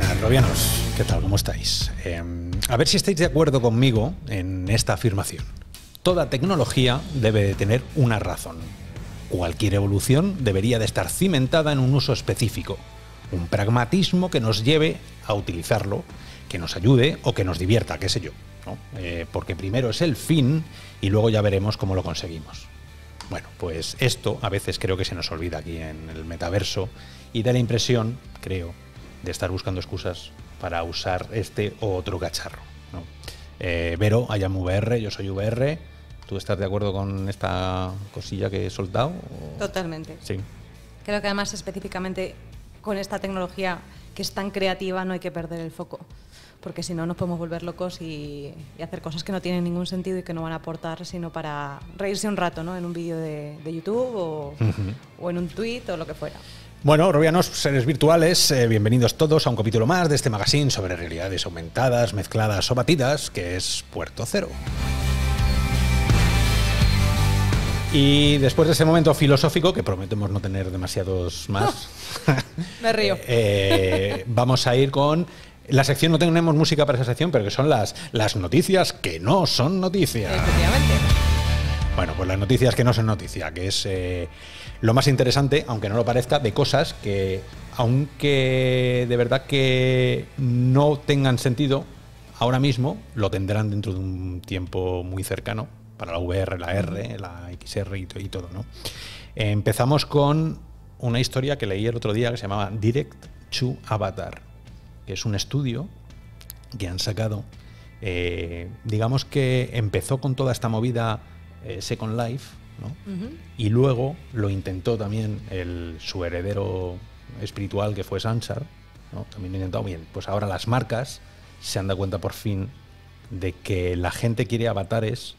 buenas, Robianos. ¿Qué tal? ¿Cómo estáis? A ver si estáis de acuerdo conmigo en esta afirmación. Toda tecnología debe de tener una razón. Cualquier evolución debería de estar cimentada en un uso específico, un pragmatismo que nos lleve a utilizarlo, que nos ayude o que nos divierta, qué sé yo, ¿no? Porque primero es el fin y luego ya veremos cómo lo conseguimos. Bueno, pues esto a veces creo que se nos olvida aquí en el metaverso y da la impresión, creo, de estar buscando excusas para usar este o otro cacharro, ¿no? Vero, I am VR, yo soy VR. ¿Tú estás de acuerdo con esta cosilla que he soltado? Totalmente. Sí. Creo que además específicamente con esta tecnología que es tan creativa no hay que perder el foco, porque si no nos podemos volver locos y hacer cosas que no tienen ningún sentido y que no van a aportar sino para reírse un rato, ¿no? En un vídeo de YouTube o en un tweet o lo que fuera. Bueno, Robianos, seres virtuales, bienvenidos todos a un capítulo más de este magazine sobre realidades aumentadas, mezcladas o batidas, que es Puerto Cero. Y después de ese momento filosófico, que prometemos no tener demasiados más, Me río. Vamos a ir con la sección. No tenemos música para esa sección, pero que son las noticias que no son noticias. Efectivamente. Bueno, pues las noticias que no son noticia, que es lo más interesante, aunque no lo parezca, de cosas que, aunque de verdad que no tengan sentido ahora mismo, lo tendrán dentro de un tiempo muy cercano para la VR, la R, la XR y todo, ¿no? Empezamos con una historia que leí el otro día que se llamaba Direct to Avatar, que es un estudio que han sacado, digamos que empezó con toda esta movida Second Life, ¿no? Y luego lo intentó también su heredero espiritual, que fue Sansar, ¿no? También lo intentó bien. Pues ahora las marcas se han dado cuenta por fin de que la gente quiere avatares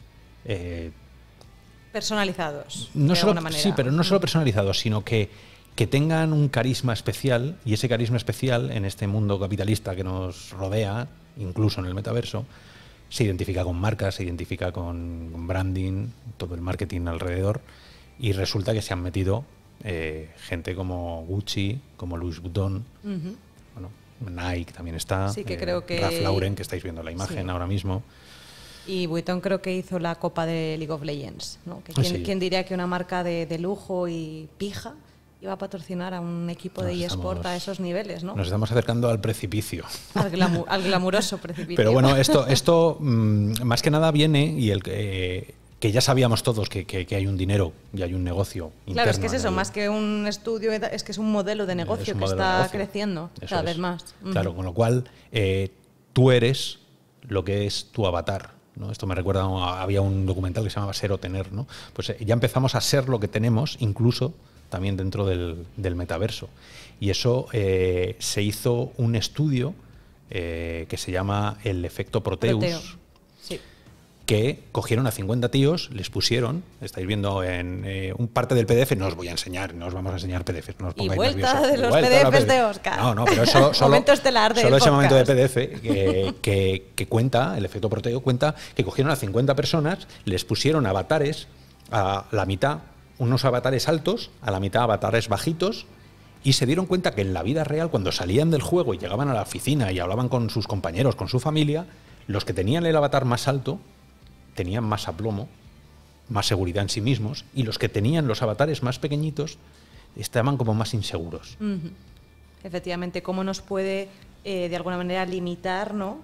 personalizados, no de solo, alguna manera. sí, pero no solo personalizados, sino que tengan un carisma especial, y ese carisma especial en este mundo capitalista que nos rodea, incluso en el metaverso, se identifica con marcas, se identifica con branding, todo el marketing alrededor, y resulta que se han metido gente como Gucci, como Louis Vuitton, bueno, Nike también está, Sí, que creo que Ralph Lauren, que estáis viendo la imagen sí. ahora mismo. Y Vuitton creo que hizo la Copa de League of Legends, ¿no? Que Sí. ¿quién diría que una marca de lujo y pija iba a patrocinar a un equipo de eSport a esos niveles, ¿no? Nos estamos acercando al precipicio. Al glamuroso precipicio. Pero bueno, esto más que nada viene, y que ya sabíamos todos que hay un dinero y hay un negocio interno. Claro, es que es eso, más que un estudio, es que es un modelo de negocio que está creciendo cada vez más. Claro, con lo cual tú eres lo que es tu avatar, ¿no? Esto me recuerda, había un documental que se llamaba Ser o Tener, ¿no? Pues ya empezamos a ser lo que tenemos, incluso también dentro del metaverso. Y eso se hizo un estudio que se llama el efecto Proteus, sí. que cogieron a 50 tíos, les pusieron, estáis viendo en un parte del PDF, no os voy a enseñar, no os vamos a enseñar PDFs, no os pongáis y vuelta nerviosos. de los PDFs de Óscar. No, pero eso solo momento estelar del solo ese podcast. momento de PDF que cuenta, el efecto Proteo cuenta que cogieron a 50 personas, les pusieron avatares a la mitad, unos avatares altos, a la mitad avatares bajitos, y se dieron cuenta que en la vida real, cuando salían del juego y llegaban a la oficina y hablaban con sus compañeros, con su familia, los que tenían el avatar más alto tenían más aplomo, más seguridad en sí mismos, y los que tenían los avatares más pequeñitos estaban como más inseguros. Efectivamente, cómo nos puede de alguna manera limitar, ¿no?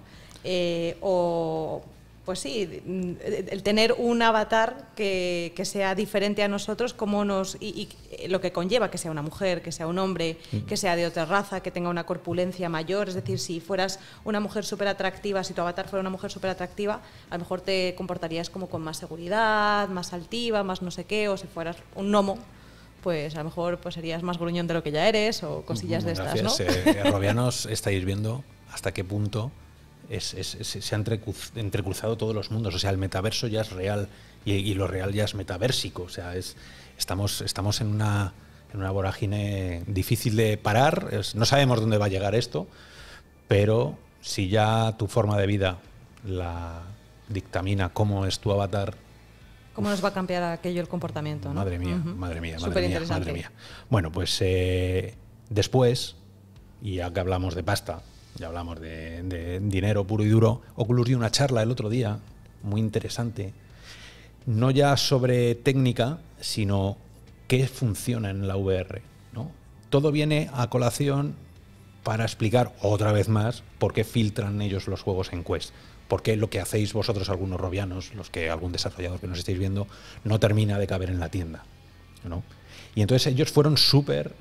Pues sí, el tener un avatar que sea diferente a nosotros, cómo y lo que conlleva que sea una mujer, que sea un hombre, que sea de otra raza, que tenga una corpulencia mayor. Es decir, si fueras una mujer súper atractiva, si tu avatar fuera una mujer súper atractiva, a lo mejor te comportarías como con más seguridad, más altiva, más no sé qué, o si fueras un gnomo, pues a lo mejor pues serías más gruñón de lo que ya eres, o cosillas de estas, ¿no? Robianos, estáis viendo hasta qué punto se han entrecruzado todos los mundos. O sea, el metaverso ya es real y lo real ya es metaversico. O sea, estamos en una vorágine difícil de parar. No sabemos dónde va a llegar esto, pero si ya tu forma de vida la dictamina cómo es tu avatar, ¿cómo nos va a cambiar aquello el comportamiento, ¿no? Madre mía, madre mía, Superinteresante. madre mía. Bueno, pues después, y ya que hablamos de pasta ya hablamos de dinero puro y duro. Oculus dio una charla el otro día, muy interesante, no ya sobre técnica, sino qué funciona en la VR, ¿no? Todo viene a colación para explicar otra vez más por qué filtran ellos los juegos en Quest. ¿Por qué lo que hacéis vosotros, algunos robianos, algún desarrollador que nos estáis viendo, no termina de caber en la tienda, ¿no? Y entonces ellos fueron súper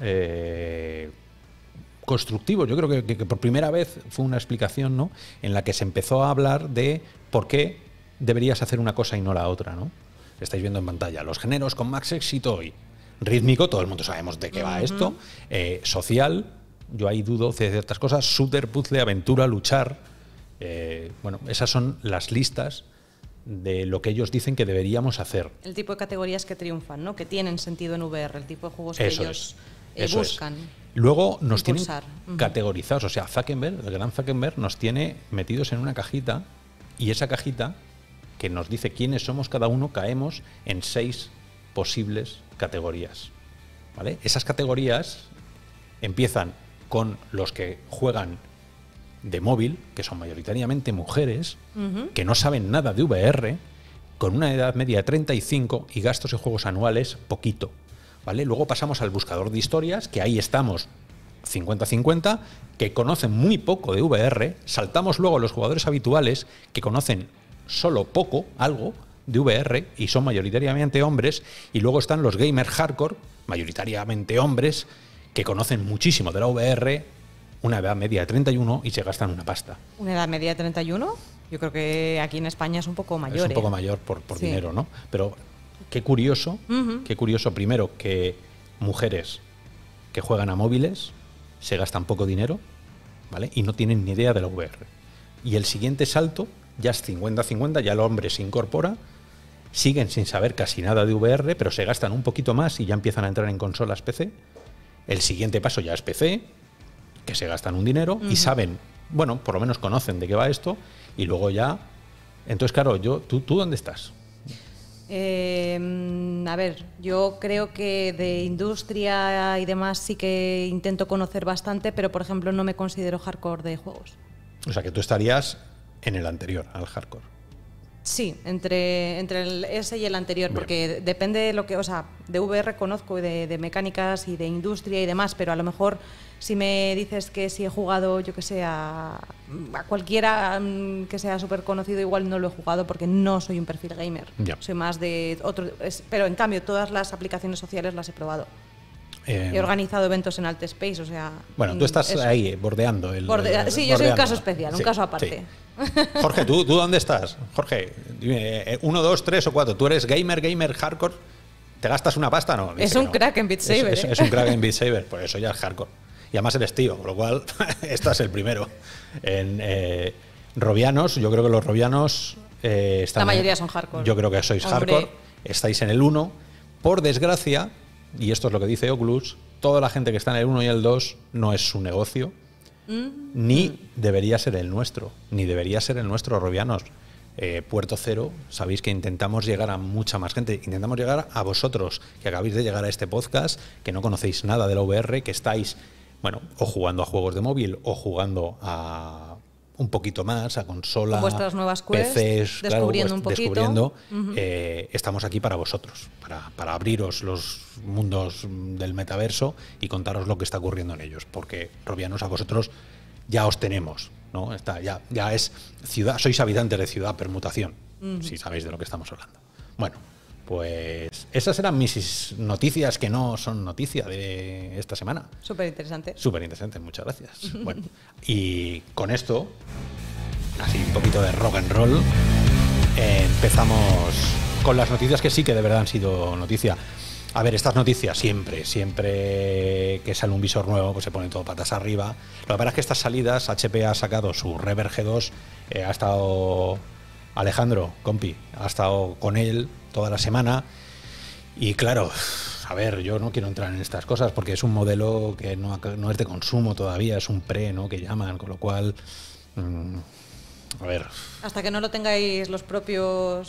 constructivos. Yo creo que por primera vez fue una explicación, ¿no?, en la que se empezó a hablar de por qué deberías hacer una cosa y no la otra, ¿no? Estáis viendo en pantalla los géneros con más éxito hoy. Rítmico, todo el mundo sabemos de qué va esto. Social, yo ahí dudo de ciertas cosas. Shooter, puzzle, aventura, luchar. Bueno, esas son las listas de lo que ellos dicen que deberíamos hacer. El tipo de categorías que triunfan, ¿no? Que tienen sentido en VR, el tipo de juegos que ellos buscan. Luego nos impulsar. Tienen categorizados, o sea, Zuckerberg, el gran Zuckerberg, nos tiene metidos en una cajita, y esa cajita que nos dice quiénes somos cada uno, caemos en 6 posibles categorías, ¿vale? Esas categorías empiezan con los que juegan de móvil, que son mayoritariamente mujeres, que no saben nada de VR, con una edad media de 35 y gastos en juegos anuales poquito, ¿vale? Luego pasamos al buscador de historias, que ahí estamos 50-50, que conocen muy poco de VR. Saltamos luego a los jugadores habituales, que conocen solo poco, algo de VR, y son mayoritariamente hombres. Y luego están los gamers hardcore, mayoritariamente hombres, que conocen muchísimo de la VR, una edad media de 31 y se gastan una pasta. ¿Una edad media de 31? Yo creo que aquí en España es un poco mayor. Es un poco mayor por sí, dinero, ¿no? Pero qué curioso, primero, que mujeres que juegan a móviles se gastan poco dinero, ¿vale? Y no tienen ni idea de la VR. Y el siguiente salto ya es 50-50, ya el hombre se incorpora, siguen sin saber casi nada de VR, pero se gastan un poquito más y ya empiezan a entrar en consolas PC. El siguiente paso ya es PC, que se gastan un dinero y saben, bueno, por lo menos conocen de qué va esto, y luego ya... Entonces, claro, ¿tú dónde estás? A ver, yo creo que de industria y demás sí que intento conocer bastante, pero por ejemplo no me considero hardcore de juegos. O sea que tú estarías en el anterior, al hardcore. Sí, entre ese y el anterior. Bien. Porque depende de lo que, o sea, de VR conozco de mecánicas y de industria y demás, pero a lo mejor si me dices que si he jugado, yo que sé, a cualquiera que sea súper conocido, igual no lo he jugado porque no soy un perfil gamer. Ya. Soy más de otro, pero en cambio todas las aplicaciones sociales las he probado. He organizado eventos en Altspace, o sea... Bueno, tú estás ahí, bordeando. Sí, yo soy un caso especial, un caso aparte. Sí. Jorge, ¿tú dónde estás? Jorge, dime, 1, 2, 3 o 4. ¿Tú eres gamer hardcore? ¿Te gastas una pasta? No. Es un crack en Beat Saber. Es un crack en Beat Saber, por eso ya es hardcore. Y además eres tío, con lo cual estás el primero. En robianos, yo creo que los robianos... están la mayoría son hardcore. Yo creo que sois hardcore. Estáis en el 1. Por desgracia... Y esto es lo que dice Oculus, toda la gente que está en el 1 y el 2 no es su negocio, ni debería ser el nuestro, robianos. Puerto Cero, sabéis que intentamos llegar a mucha más gente, intentamos llegar a vosotros, que acabáis de llegar a este podcast, que no conocéis nada de la VR, que estáis, bueno, o jugando a juegos de móvil, o jugando a un poquito más, a consola, vuestras nuevas Quest, PCs, descubriendo un poquito. Descubriendo, estamos aquí para vosotros, para abriros los mundos del metaverso y contaros lo que está ocurriendo en ellos, porque robianos, a vosotros ya os tenemos, ¿no? Ya es ciudad, sois habitantes de ciudad permutación, si sabéis de lo que estamos hablando. Bueno, pues esas eran mis noticias que no son noticia de esta semana. Súper interesante. Súper interesante, muchas gracias. Bueno, y con esto, así un poquito de rock and roll, empezamos con las noticias que sí que de verdad han sido noticia. A ver, estas noticias siempre que sale un visor nuevo, pues se pone todo patas arriba. Lo que pasa es que estas salidas, HP ha sacado su Rever G2, ha estado Alejandro, compi, ha estado con él toda la semana y claro, a ver, yo no quiero entrar en estas cosas porque es un modelo que no es de consumo todavía, es un pre, ¿no?, que llaman, con lo cual, a ver... Hasta que no lo tengáis los propios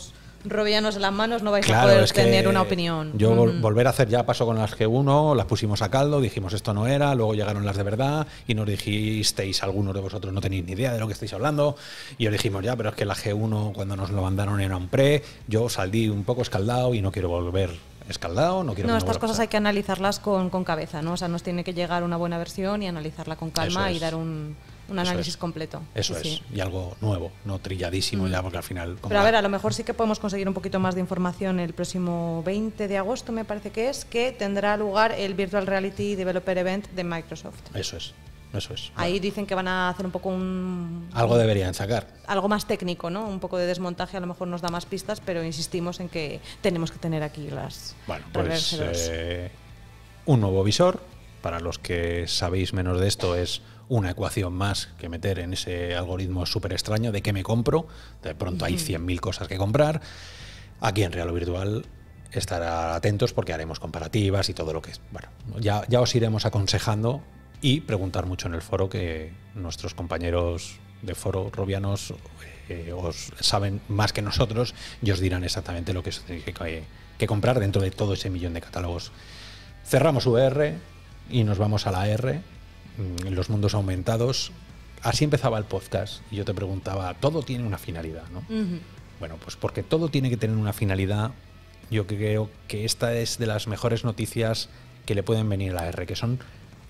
Robianos en las manos, no vais Claro, a poder es que tener una opinión. yo volver a hacer ya pasó con las G1, las pusimos a caldo, dijimos esto no era, luego llegaron las de verdad y nos dijisteis, algunos de vosotros no tenéis ni idea de lo que estáis hablando, y os dijimos ya, pero es que la G1 cuando nos lo mandaron era un pre, yo salí un poco escaldado y no quiero volver escaldado, no quiero No, que me estas vuelva a cosas pasar. hay que analizarlas con cabeza, ¿no? O sea, nos tiene que llegar una buena versión y analizarla con calma Eso es. y dar un Eso análisis es. completo. Eso Sí, es, sí. y algo nuevo, no trilladísimo ya, porque al final... como Pero a la- ver, a lo mejor sí que podemos conseguir un poquito más de información el próximo 20 de agosto, me parece que tendrá lugar el Virtual Reality Developer Event de Microsoft. Eso es, eso es. Ahí Bueno, dicen que van a hacer un poco algo deberían sacar. algo más técnico, ¿no? Un poco de desmontaje, a lo mejor nos da más pistas, pero insistimos en que tenemos que tener aquí las Bueno, Reverse pues 2. un nuevo visor. Para los que sabéis menos de esto, es una ecuación más que meter en ese algoritmo súper extraño de qué me compro. De pronto hay 100.000 cosas que comprar. Aquí en Real o Virtual estar atentos porque haremos comparativas y todo lo que es. Bueno, ya os iremos aconsejando y preguntar mucho en el foro, que nuestros compañeros de foro robianos os saben más que nosotros y os dirán exactamente lo que os tenéis que comprar dentro de todo ese millón de catálogos. Cerramos VR y nos vamos a la R, en los mundos aumentados. Así empezaba el podcast y yo te preguntaba, todo tiene una finalidad, ¿no? Bueno, pues porque todo tiene que tener una finalidad, yo creo que esta es de las mejores noticias que le pueden venir a la R, que son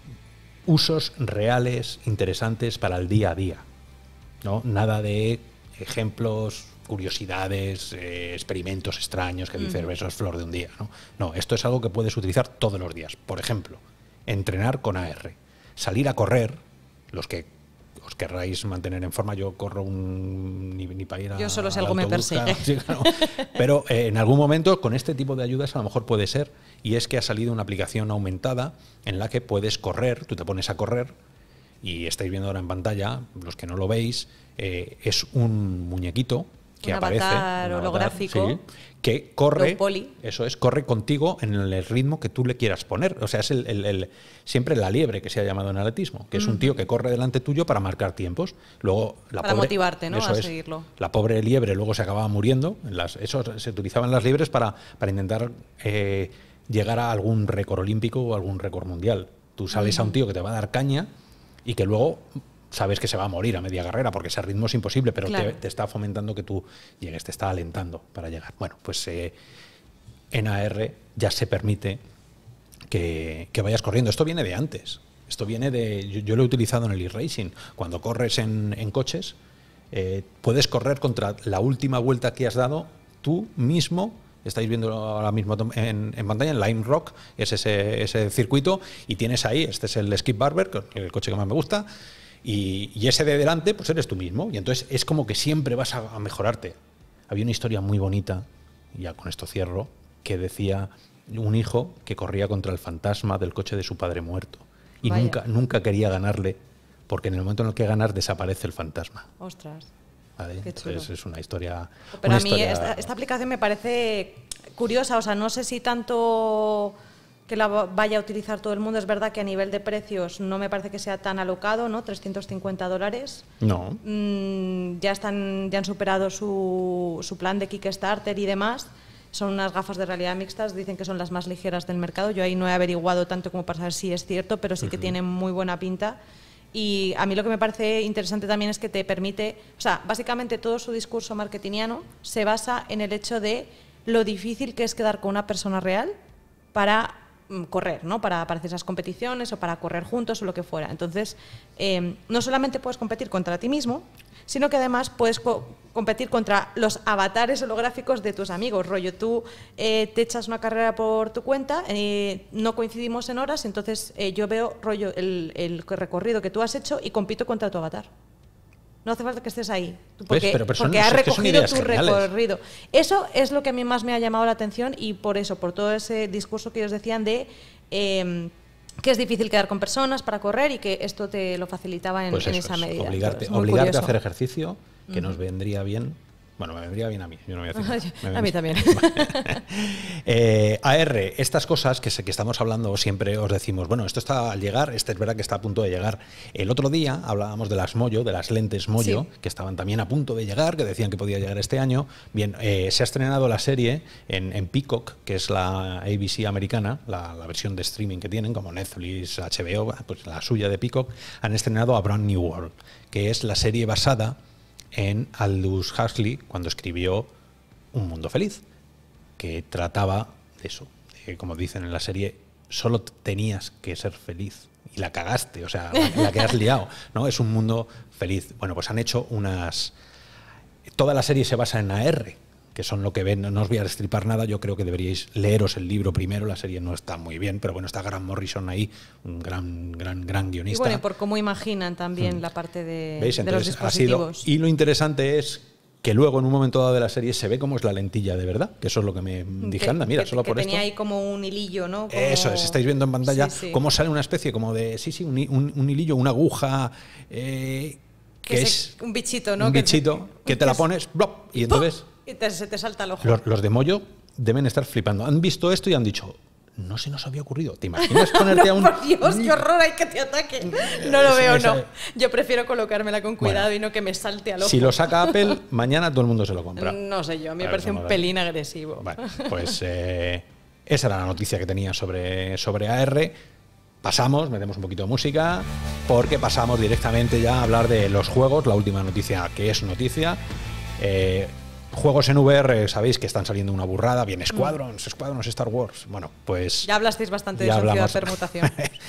usos reales, interesantes para el día a día, ¿no? Nada de ejemplos, curiosidades, experimentos extraños que dices, eso es flor de un día, ¿no? No, esto es algo que puedes utilizar todos los días. Por ejemplo, entrenar con AR, salir a correr, los que os querráis mantener en forma. Yo corro ni para ir a Yo solo si al algo me autobús, persigue. claro, sí, claro. Pero en algún momento con este tipo de ayudas a lo mejor puede ser, y es que ha salido una aplicación aumentada en la que puedes correr, tú te pones a correr y estáis viendo ahora en pantalla, los que no lo veis, es un muñequito que Un aparece, avatar un holográfico, sí, que corre, low poly. eso es, corre contigo en el ritmo que tú le quieras poner. O sea, es siempre la liebre que se ha llamado en atletismo, que es un tío que corre delante tuyo para marcar tiempos. Luego la Para pobre, motivarte, ¿no? eso A es, seguirlo. la pobre liebre luego se acababa muriendo. Eso se utilizaban las liebres para intentar llegar a algún récord olímpico o algún récord mundial. Tú sales a un tío que te va a dar caña y que luego sabes que se va a morir a media carrera porque ese ritmo es imposible, pero Claro. te está fomentando que tú llegues, te está alentando para llegar. Bueno, pues en AR ya se permite que vayas corriendo. Esto viene de antes. Esto viene de... Yo lo he utilizado en el e-racing. Cuando corres en coches, puedes correr contra la última vuelta que has dado tú mismo. Estáis viendo ahora mismo en pantalla, en Lime Rock, es ese circuito, y tienes ahí, este es el Skip Barber, el coche que más me gusta, y ese de delante, pues eres tú mismo. Y entonces es como que siempre vas a mejorarte. Había una historia muy bonita, y ya con esto cierro, que decía un hijo que corría contra el fantasma del coche de su padre muerto. Y Vaya. nunca quería ganarle, porque en el momento en el que ganas desaparece el fantasma. Ostras. ¿Vale? Qué chulo. Entonces es una historia... Pero una a mí historia- esta aplicación me parece curiosa, o sea, no sé si tanto que la vaya a utilizar todo el mundo. Es verdad que a nivel de precios no me parece que sea tan alocado, ¿no? $350. No. Ya han superado su plan de Kickstarter y demás. Son unas gafas de realidad mixtas, dicen que son las más ligeras del mercado. Yo ahí no he averiguado tanto como para saber si es cierto, pero sí que tienen muy buena pinta. Y a mí lo que me parece interesante también es que te permite, o sea, básicamente todo su discurso marketingiano se basa en el hecho de lo difícil que es quedar con una persona real para correr, ¿no? Para hacer esas competiciones o para correr juntos o lo que fuera. Entonces, no solamente puedes competir contra ti mismo, sino que además puedes competir contra los avatares holográficos de tus amigos. Rollo, tú te echas una carrera por tu cuenta, no coincidimos en horas, entonces yo veo rollo el recorrido que tú has hecho y compito contra tu avatar. No hace falta que estés ahí, porque, Pero son- porque has es que son recogido ideas tu geniales. recorrido. Eso es lo que a mí más me ha llamado la atención y por eso, por todo ese discurso que ellos decían de que es difícil quedar con personas para correr y que esto te lo facilitaba en Pues eso esa es, medida. obligarte Es muy a curioso. hacer ejercicio, que nos vendría bien Bueno, me vendría bien a mí. Yo no voy a decir A mí también. AR, estas cosas que estamos hablando siempre os decimos, bueno, esto está al llegar, este es verdad que está a punto de llegar. El otro día hablábamos de las Moyo, de las lentes Moyo, que estaban también a punto de llegar, que decían que podía llegar este año. Bien, se ha estrenado la serie en Peacock, que es la ABC americana, la versión de streaming que tienen, como Netflix, HBO, pues la suya de Peacock, han estrenado A Brand New World, que es la serie basada en Aldous Huxley cuando escribió Un Mundo Feliz, que trataba de eso, como dicen en la serie, solo tenías que ser feliz y la cagaste, o sea, la que has liado, ¿no? Es un mundo feliz. Bueno, pues han hecho toda la serie se basa en AR, que son lo que ven. No os voy a destripar nada, yo creo que deberíais leeros el libro primero, la serie no está muy bien, pero bueno, está Grant Morrison ahí, un gran guionista. Y bueno, por cómo imaginan también la parte de ¿Veis? Entonces, los dispositivos. Y lo interesante es que luego en un momento dado de la serie se ve cómo es la lentilla de verdad, que eso es lo que me dije, anda, mira, solo por esto. Tenía ahí como un hilillo, ¿no? Como... Eso es, estáis viendo en pantalla cómo sale una especie como de, un hilillo, una aguja, que es un bichito, ¿no? Un bichito que te la pones, ¡blop! Y entonces... Y se te salta el ojo. Los de Moyo deben estar flipando. Han visto esto y han dicho, no se nos había ocurrido. ¿Te imaginas ponerte a un...? Por Dios, qué horror, hay que te ataque. No lo veo, no. Yo prefiero colocármela con cuidado y no que me salte al ojo. Si lo saca Apple, mañana todo el mundo se lo compra. No sé yo, a mí me parece un pelín agresivo. Bueno, pues esa era la noticia que tenía sobre AR. Pasamos, metemos un poquito de música, porque pasamos directamente ya a hablar de los juegos. La última noticia que es noticia. Juegos en VR, sabéis que están saliendo una burrada. Bien, Squadrons, Star Wars. Bueno, pues... Ya hablasteis bastante de esa permutación.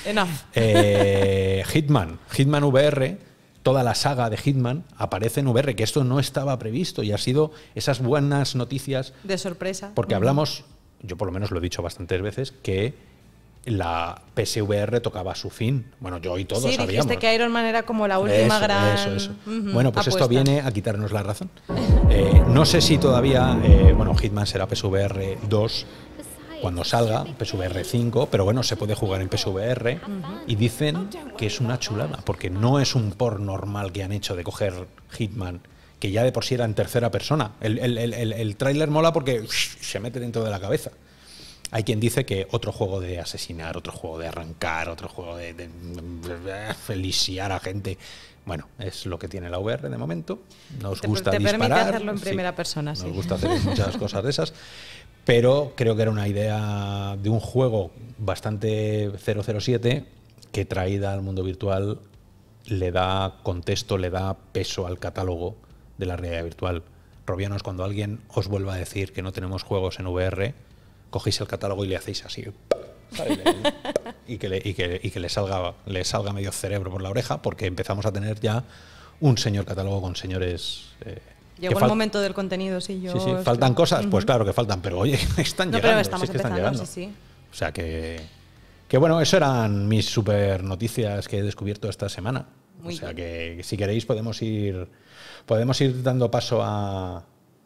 Hitman VR, toda la saga de Hitman aparece en VR, que esto no estaba previsto y ha sido esas buenas noticias. De sorpresa. Porque hablamos, yo por lo menos lo he dicho bastantes veces, que la PSVR tocaba su fin. Bueno, yo y todos sabíamos. Sí, dijiste que Iron Man era como la última gran... Eso. Bueno, pues esto viene a quitarnos la razón. No sé si todavía... Hitman será PSVR 2 cuando salga, PSVR 5, pero bueno, se puede jugar en PSVR y dicen que es una chulada, porque no es un port normal que han hecho de coger Hitman, que ya de por sí era en tercera persona. El tráiler mola porque se mete dentro de la cabeza. Hay quien dice que otro juego de asesinar, otro juego de arrancar, otro juego de feliciar a gente. Bueno, es lo que tiene la VR de momento. Nos gusta disparar. Te permite hacerlo en primera persona, sí. Nos gusta hacer muchas cosas de esas. Pero creo que era una idea de un juego bastante 007 que traída al mundo virtual le da contexto, le da peso al catálogo de la realidad virtual. Robianos, cuando alguien os vuelva a decir que no tenemos juegos en VR, cogéis el catálogo y le hacéis así y que le salga medio cerebro por la oreja, porque empezamos a tener ya un señor catálogo con señores... Llegó el momento del contenido, sí. ¿Faltan cosas? Pues claro que faltan, pero oye, están llegando. Pero estamos empezando, sí. O sea que bueno, eso eran mis super noticias que he descubierto esta semana. Muy bien. Que si queréis podemos ir dando paso a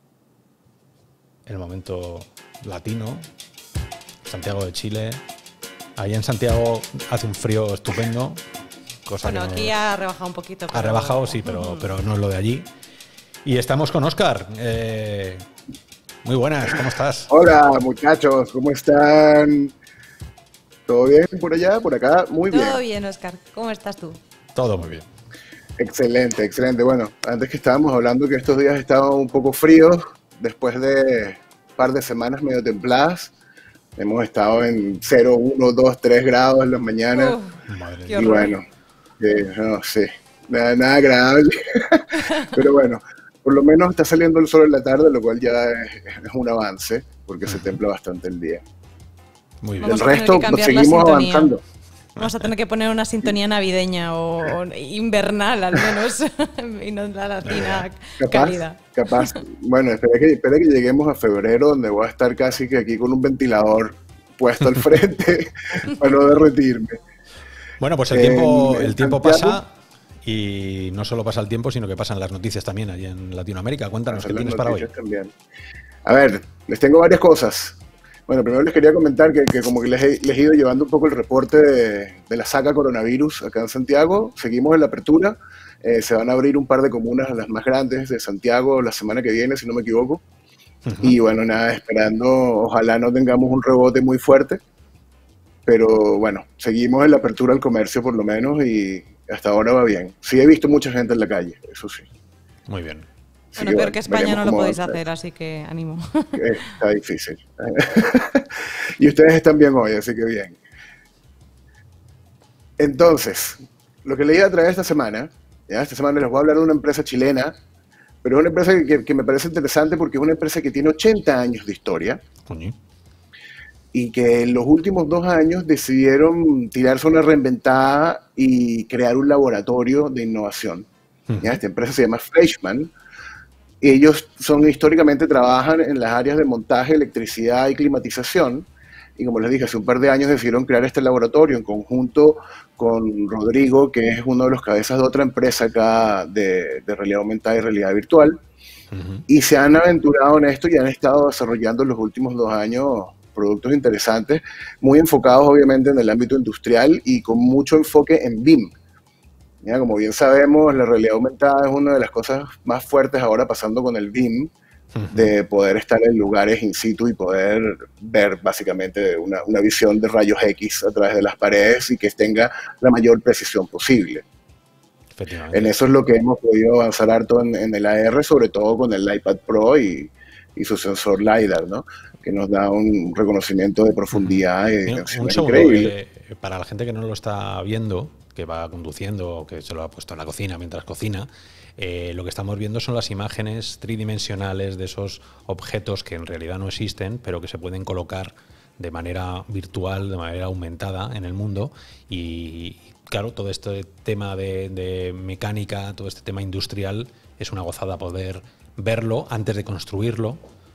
el momento latino, Santiago de Chile. Ahí en Santiago hace un frío estupendo. Aquí ha rebajado un poquito. Ha rebajado, sí, pero no es lo de allí. Y estamos con Óscar. Muy buenas, ¿cómo estás? Hola, muchachos, ¿cómo están? ¿Todo bien por allá, por acá? Muy bien. Todo bien, Óscar. ¿Cómo estás tú? Todo muy bien. Excelente, excelente. Bueno, antes que estábamos hablando que estos días estaban un poco fríos, después de un par de semanas medio templadas, hemos estado en 0, 1, 2, 3 grados en las mañanas. Y bueno, no sé, nada agradable. Pero bueno, por lo menos está saliendo el sol en la tarde, lo cual ya es un avance, porque se templa bastante el día. Muy bien. El resto seguimos avanzando. Vamos a tener que poner una sintonía navideña o invernal al menos, y no la latina cálida. Capaz. Bueno, espera que lleguemos a febrero, donde voy a estar casi que aquí con un ventilador puesto al frente para no derretirme. Bueno, pues el tiempo pasa, y no solo pasa el tiempo, sino que pasan las noticias también allí en Latinoamérica. Cuéntanos, ¿qué tienes para hoy? También. A ver, les tengo varias cosas. Bueno, primero les quería comentar que como que les he ido llevando un poco el reporte de la saga coronavirus acá en Santiago. Seguimos en la apertura. Se van a abrir un par de comunas, las más grandes de Santiago, la semana que viene, si no me equivoco. Y bueno, nada, esperando, ojalá no tengamos un rebote muy fuerte. Pero bueno, seguimos en la apertura al comercio por lo menos y hasta ahora va bien. Sí he visto mucha gente en la calle, eso sí. Muy bien. Así Bueno, peor que España no lo podéis avanza. hacer, así que ánimo. Está difícil. Y ustedes están bien hoy, así que bien. Entonces, lo que les iba a traer esta semana les voy a hablar de una empresa chilena, pero es una empresa que me parece interesante porque es una empresa que tiene 80 años de historia. Coño. Y que en los últimos 2 años decidieron tirarse una reinventada y crear un laboratorio de innovación. ¿Ya? Esta empresa se llama Fleischmann. Ellos históricamente trabajan en las áreas de montaje, electricidad y climatización. Y como les dije, hace un par de años decidieron crear este laboratorio en conjunto con Rodrigo, que es uno de los cabezas de otra empresa acá de realidad aumentada y realidad virtual. Y se han aventurado en esto y han estado desarrollando en los últimos 2 años productos interesantes, muy enfocados obviamente en el ámbito industrial y con mucho enfoque en BIM. ¿Ya? Como bien sabemos, la realidad aumentada es una de las cosas más fuertes ahora pasando con el BIM, de poder estar en lugares in situ y poder ver básicamente una visión de rayos X a través de las paredes y que tenga la mayor precisión posible. En eso es lo que hemos podido avanzar harto en el AR, sobre todo con el iPad Pro y su sensor LiDAR, ¿no? Que nos da un reconocimiento de profundidad y de dimensión increíble. Para la gente que no lo está viendo, que va conduciendo o que se lo ha puesto en la cocina mientras cocina, lo que estamos viendo son las imágenes tridimensionales de esos objetos que en realidad no existen, pero que se pueden colocar de manera virtual, de manera aumentada en el mundo. Y claro, todo este tema de mecánica, todo este tema industrial, es una gozada poder verlo antes de construirlo,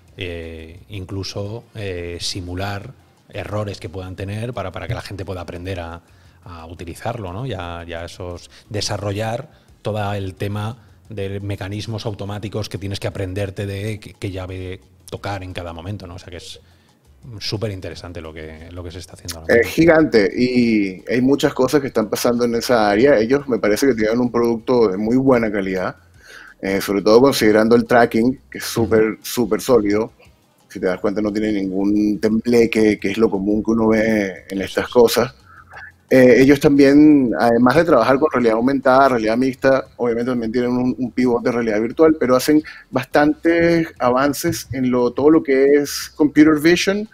incluso simular errores que puedan tener para que la gente pueda aprender a utilizarlo, ¿no? Ya desarrollar todo el tema de mecanismos automáticos que tienes que aprenderte de qué llave tocar en cada momento, ¿no? O sea que es súper interesante lo que se está haciendo ahora mismo. Es gigante y hay muchas cosas que están pasando en esa área. Ellos me parece que tienen un producto de muy buena calidad, sobre todo considerando el tracking, que es súper sólido. Si te das cuenta, no tiene ningún tembleque, que es lo común que uno ve en estas cosas. Ellos también, además de trabajar con realidad aumentada, realidad mixta, obviamente también tienen un pivot de realidad virtual, pero hacen bastantes avances en todo lo que es computer vision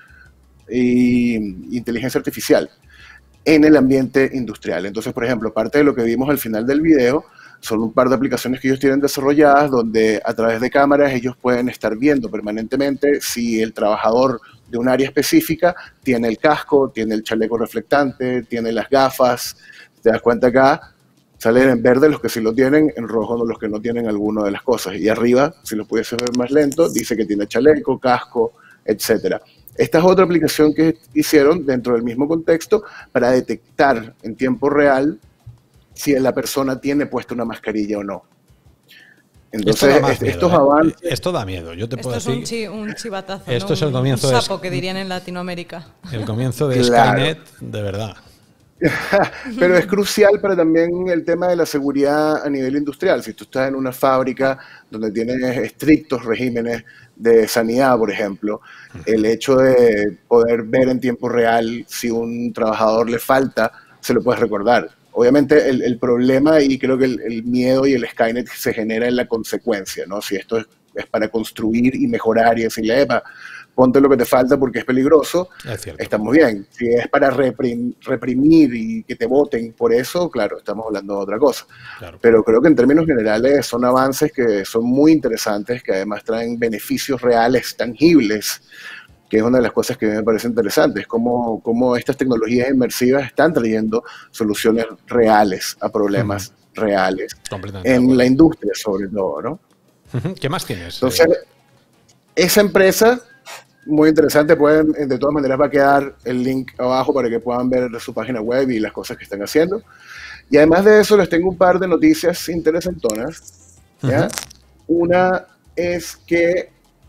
e inteligencia artificial en el ambiente industrial. Entonces, por ejemplo, parte de lo que vimos al final del video son un par de aplicaciones que ellos tienen desarrolladas donde a través de cámaras ellos pueden estar viendo permanentemente si el trabajador de un área específica tiene el casco, tiene el chaleco reflectante, tiene las gafas. Te das cuenta acá, salen en verde los que sí lo tienen, en rojo los que no tienen alguna de las cosas. Y arriba, si lo pudiese ver más lento, dice que tiene chaleco, casco, etcétera. Esta es otra aplicación que hicieron dentro del mismo contexto para detectar en tiempo real si la persona tiene puesta una mascarilla o no. Entonces, estos avances... Esto da miedo, yo te puedo decir... Esto es un chivatazo, esto ¿no? es el comienzo un sapo, que dirían en Latinoamérica. El comienzo de Skynet, de verdad. Pero es crucial para también el tema de la seguridad a nivel industrial. Si tú estás en una fábrica donde tienes estrictos regímenes de sanidad, por ejemplo, el hecho de poder ver en tiempo real si un trabajador le falta, se lo puedes recordar. Obviamente el problema y creo que el miedo y el Skynet se genera en la consecuencia, ¿no? Si esto es para construir y mejorar y decirle, epa, ponte lo que te falta porque es peligroso, estamos bien. Si es para reprimir y que te voten por eso, claro, estamos hablando de otra cosa. Claro. Pero creo que en términos generales son avances que son muy interesantes, que además traen beneficios reales, tangibles, que es una de las cosas que me parece interesantes, cómo estas tecnologías inmersivas están trayendo soluciones reales a problemas reales en la industria sobre todo, ¿no? ¿Qué más tienes? Entonces, esa empresa, muy interesante, de todas maneras va a quedar el link abajo para que puedan ver su página web y las cosas que están haciendo. Y además de eso les tengo un par de noticias interesantonas, ¿ya? Una es que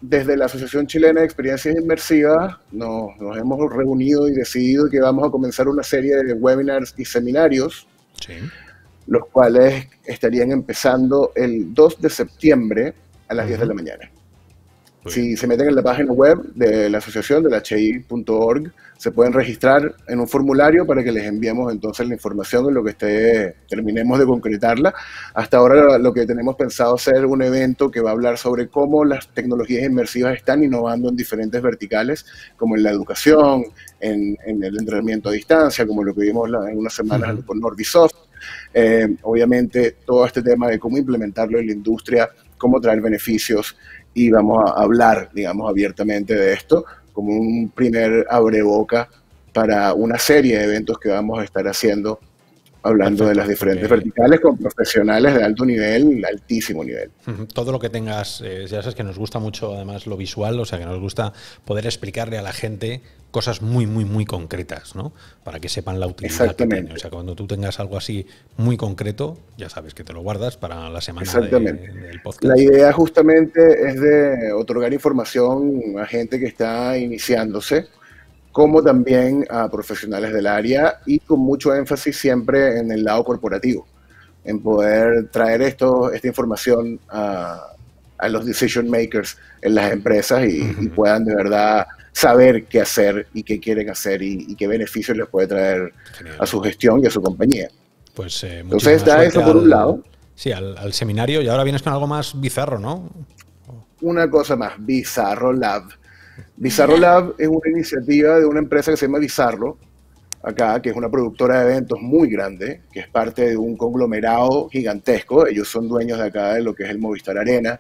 desde la Asociación Chilena de Experiencias Inmersivas nos hemos reunido y decidido que vamos a comenzar una serie de webinars y seminarios, Sí. los cuales estarían empezando el 2 de septiembre a las 10 de la mañana. Si se meten en la página web de la asociación, de la HI.org, se pueden registrar en un formulario para que les enviemos entonces la información en lo que terminemos de concretarla. Hasta ahora lo que tenemos pensado hacer un evento que va a hablar sobre cómo las tecnologías inmersivas están innovando en diferentes verticales, como en la educación, en el entrenamiento a distancia, como lo que vimos en unas semanas con Nordisoft. Obviamente todo este tema de cómo implementarlo en la industria, cómo traer beneficios, y vamos a hablar, digamos, abiertamente de esto como un primer abreboca para una serie de eventos que vamos a estar haciendo, hablando de las diferentes verticales con profesionales de alto nivel, altísimo nivel. Todo lo que tengas, ya sabes que nos gusta mucho además lo visual, o sea que nos gusta poder explicarle a la gente cosas muy, muy, muy concretas, ¿no? Para que sepan la utilidad que tiene. O sea, cuando tú tengas algo así muy concreto, ya sabes que te lo guardas para la semana del podcast. La idea justamente es de otorgar información a gente que está iniciándose, como también a profesionales del área, y con mucho énfasis siempre en el lado corporativo, en poder traer esta información a los decision makers en las empresas y puedan de verdad saber qué hacer y qué quieren hacer y qué beneficios les puede traer a su gestión y a su compañía. Pues entonces está eso por un lado. Sí, al seminario, y ahora vienes con algo más bizarro, ¿no? Una cosa más, Bizarro Lab. Bizarro Lab es una iniciativa de una empresa que se llama Bizarro, acá, que es una productora de eventos muy grande, que es parte de un conglomerado gigantesco. Ellos son dueños de acá de lo que es el Movistar Arena,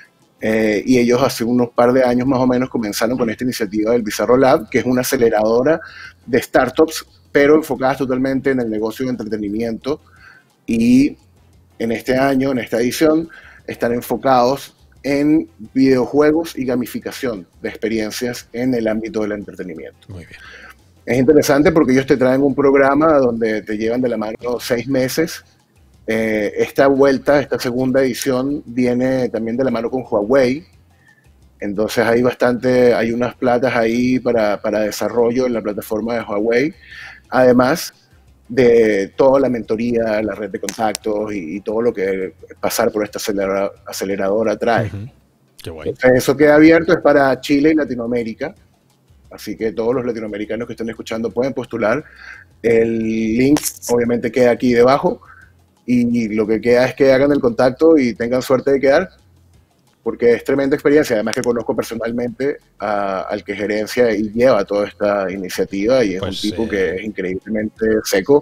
y ellos hace unos par de años más o menos comenzaron con esta iniciativa del Bizarro Lab, que es una aceleradora de startups, pero enfocadas totalmente en el negocio de entretenimiento, y en este año, en esta edición, están enfocados en videojuegos y gamificación de experiencias en el ámbito del entretenimiento. Muy bien. Es interesante porque ellos te traen un programa donde te llevan de la mano 6 meses. Esta segunda edición viene también de la mano con Huawei. Entonces hay unas platas ahí para desarrollo en la plataforma de Huawei. Además de toda la mentoría, la red de contactos y todo lo que pasar por esta aceleradora trae. Qué guay. Entonces, eso queda abierto, es para Chile y Latinoamérica, así que todos los latinoamericanos que estén escuchando pueden postular. El link obviamente queda aquí debajo, y lo que queda es que hagan el contacto y tengan suerte de quedar, porque es tremenda experiencia. Además que conozco personalmente al que gerencia y lleva toda esta iniciativa, y es un tipo que es increíblemente seco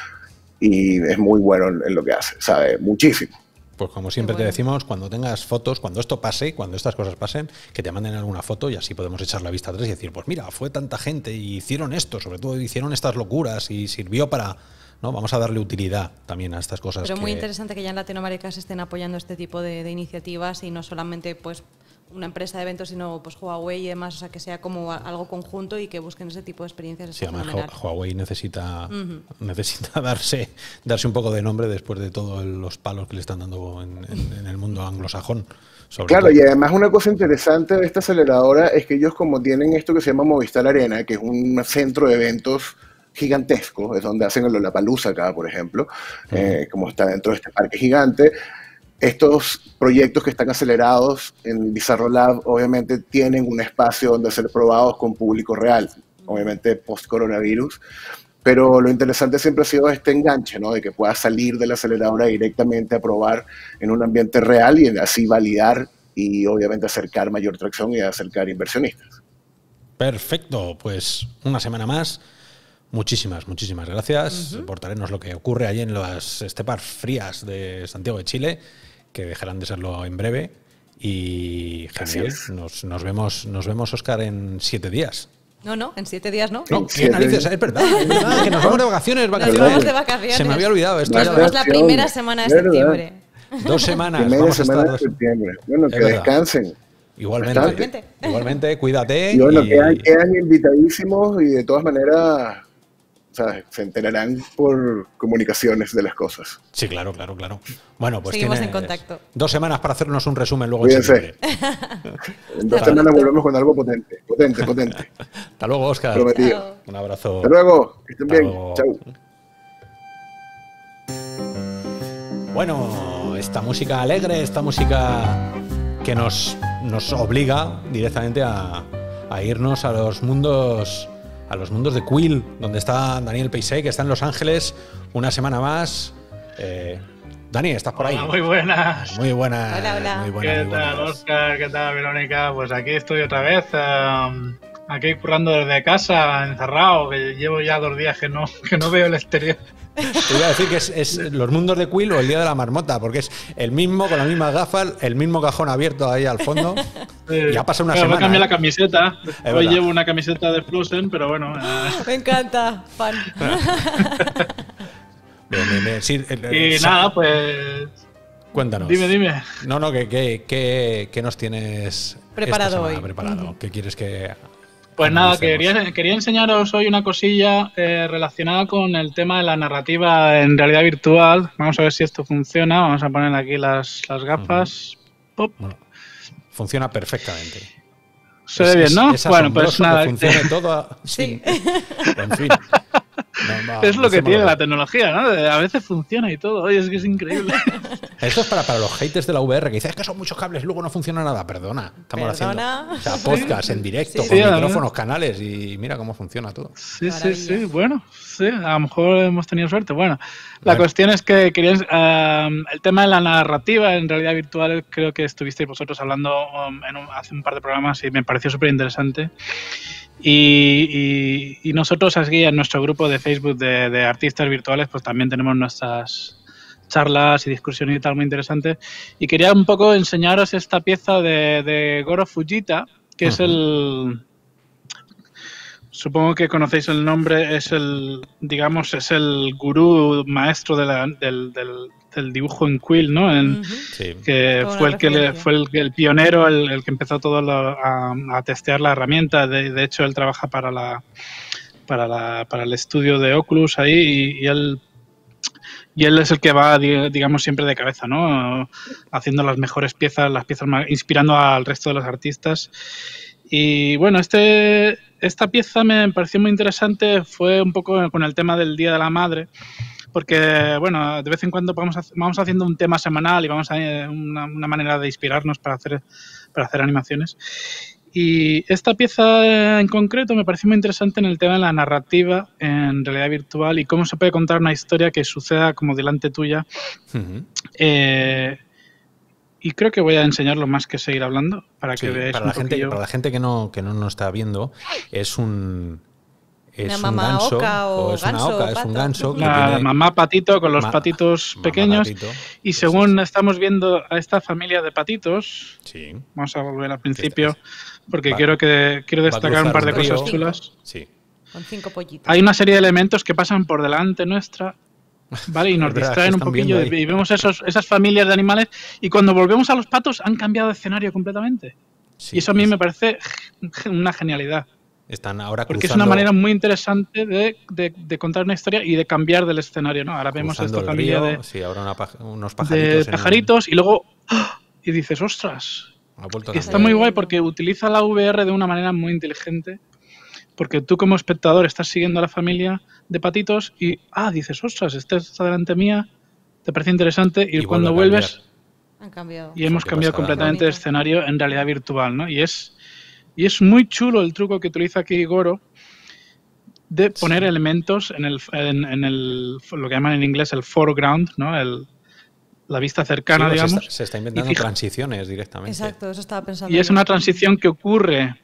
y es muy bueno en lo que hace, sabe muchísimo. Pues como siempre te decimos, cuando tengas fotos, cuando esto pase, cuando estas cosas pasen, que te manden alguna foto y así podemos echar la vista atrás y decir, pues mira, fue tanta gente y hicieron esto, sobre todo hicieron estas locuras y sirvió para... ¿no? Vamos a darle utilidad también a estas cosas. Pero muy interesante que ya en Latinoamérica se estén apoyando este tipo de iniciativas, y no solamente pues una empresa de eventos, sino pues Huawei y demás, o sea, que sea como algo conjunto y que busquen ese tipo de experiencias. Sí, además Huawei necesita darse un poco de nombre después de todos los palos que le están dando en el mundo anglosajón. Claro, y además una cosa interesante de esta aceleradora es que ellos, como tienen esto que se llama Movistar Arena, que es un centro de eventos gigantesco, es donde hacen el Lollapalooza acá, por ejemplo, como está dentro de este parque gigante. Estos proyectos que están acelerados en Bizarro Lab obviamente tienen un espacio donde ser probados con público real, obviamente post-coronavirus, pero lo interesante siempre ha sido este enganche, ¿no? De que puedas salir de la aceleradora directamente a probar en un ambiente real y así validar y obviamente acercar mayor tracción y acercar inversionistas. Perfecto, pues una semana más. Muchísimas gracias por traernos lo que ocurre allí en las estepas frías de Santiago de Chile, que dejarán de serlo en breve. Y genial, nos vemos, Óscar, en 7 días. No, en 7 días no. No, qué narices, es verdad, que nos vamos de vacaciones. Nos vamos de vacaciones. Se me había olvidado esto. Nos vemos la primera semana de septiembre. 2 semanas. Primera semana de septiembre. Bueno, que descansen. Igualmente, cuídate. Y bueno, quedan invitadísimos, y de todas maneras ¿sabes? Se enterarán por comunicaciones de las cosas. Sí, claro, claro, claro. Bueno, pues seguimos en tienes contacto. 2 semanas para hacernos un resumen luego. Cuídense. En 2 semanas volvemos con algo potente. Hasta luego, Óscar. Prometido. Chao. Un abrazo. Hasta luego. Que estén Hasta bien. luego. Chau. Bueno, esta música alegre, esta música que nos obliga directamente a irnos a los mundos de Quill, donde está Daniel Peisey, que está en Los Ángeles una semana más. Dani, ¿estás por ahí? Hola, muy buenas. Muy buenas. Hola, hola. Muy buenas, ¿Qué muy tal, buenas. Óscar? ¿Qué tal, Verónica? Pues aquí estoy otra vez, aquí currando desde casa, encerrado, que llevo ya 2 días que no veo el exterior. Te iba a decir que es los mundos de Quill o el día de la marmota, porque es el mismo, con las mismas gafas, el mismo cajón abierto ahí al fondo. Y ha pasado una Claro, semana. Cambié la ¿eh? camiseta. Hoy verdad. llevo una camiseta de Frozen, pero bueno. Me encanta, fan. Bien. Sí, Y nada, pues. cuéntanos. Dime. No, ¿qué nos tienes Preparado esta semana hoy. preparado? ¿Qué quieres que Pues nada, analicemos? quería enseñaros hoy una cosilla relacionada con el tema de la narrativa en realidad virtual. Vamos a ver si esto funciona. Vamos a poner aquí las gafas. Pop. Bueno, funciona perfectamente. Se ve bien, ¿no? Es Bueno, pues asombroso nada. que funcione todo Sí. en fin. Es lo que dejémoslo tiene ver. la tecnología, ¿no? A veces funciona y todo. Oye, es que es increíble. Esto es para los haters de la VR que dicen es que son muchos cables y luego no funciona nada. Perdona, estamos Perdona. haciendo podcast en directo Sí. con Sí, micrófonos, canales y mira cómo funciona todo. Sí. Maravilla. Bueno, sí, a lo mejor hemos tenido suerte. Bueno, la Bueno. cuestión es que el tema de la narrativa en realidad virtual, creo que estuvisteis vosotros hablando hace un par de programas y me pareció súper interesante. Y nosotros aquí en nuestro grupo de Facebook de artistas virtuales, pues también tenemos nuestras charlas y discusiones y tal muy interesantes. Y quería un poco enseñaros esta pieza de Goro Fujita, que es el... Supongo que conocéis el nombre, es el gurú maestro del dibujo en Quill, ¿no? Sí. Que Toda fue una el que referencia. fue el pionero, el que empezó todo a testear la herramienta. De hecho, él trabaja para el estudio de Oculus ahí y él es el que va, digamos, siempre de cabeza, ¿no? Haciendo las mejores piezas, inspirando al resto de los artistas. Y bueno, esta pieza me pareció muy interesante, fue un poco con el tema del Día de la Madre, porque, bueno, de vez en cuando vamos haciendo un tema semanal y vamos a una manera de inspirarnos para hacer animaciones. Y esta pieza en concreto me pareció muy interesante en el tema de la narrativa en realidad virtual y cómo se puede contar una historia que suceda como delante tuya. Ujú. Y creo que voy a enseñarlo más que seguir hablando para Sí, que veáis para un la gente, poquillo. para la gente que no nos está viendo, es un mamá ganso, oca o es una ganso oca, o es un pato. ganso que La tiene mamá patito con los ma- patitos mamá pequeños. patito. Y Eso según es. estamos viendo a esta familia de patitos, Sí. vamos a volver al principio, porque Va- quiero va a destacar un cruzar par de un río. cosas chulas. Sí. Con 5 pollitos. Hay una serie de elementos que pasan por delante nuestra, ¿vale? Y nos Es verdad, distraen que un están viendo poquillo ahí. y vemos esas familias de animales y cuando volvemos a los patos han cambiado de escenario completamente. Sí, Y eso a mí me parece una genialidad. están ahora Porque es cruzando, una manera muy interesante de contar una historia y de cambiar del escenario, ¿no? Ahora vemos cruzando esta el familia río. Sí, ahora unos de pajaritos. pajaritos y luego ¡ah! Y dices, ostras, Ha vuelto a está cambiar. muy guay porque utiliza la VR de una manera muy inteligente porque tú como espectador estás siguiendo a la familia de patitos y dices, ostras, este está delante mía, te parece interesante y, Y cuando vuelve a vuelves Han cambiado. y hemos Qué cambiado pasada, completamente de Bonito. escenario en realidad virtual, ¿no? Y es muy chulo el truco que utiliza aquí Goro de poner elementos en lo que llaman en inglés el foreground, ¿no? La vista cercana, Sí, digamos. se está inventando Y fija- transiciones directamente. Exacto, eso estaba pensando. Y es yo. una transición que ocurre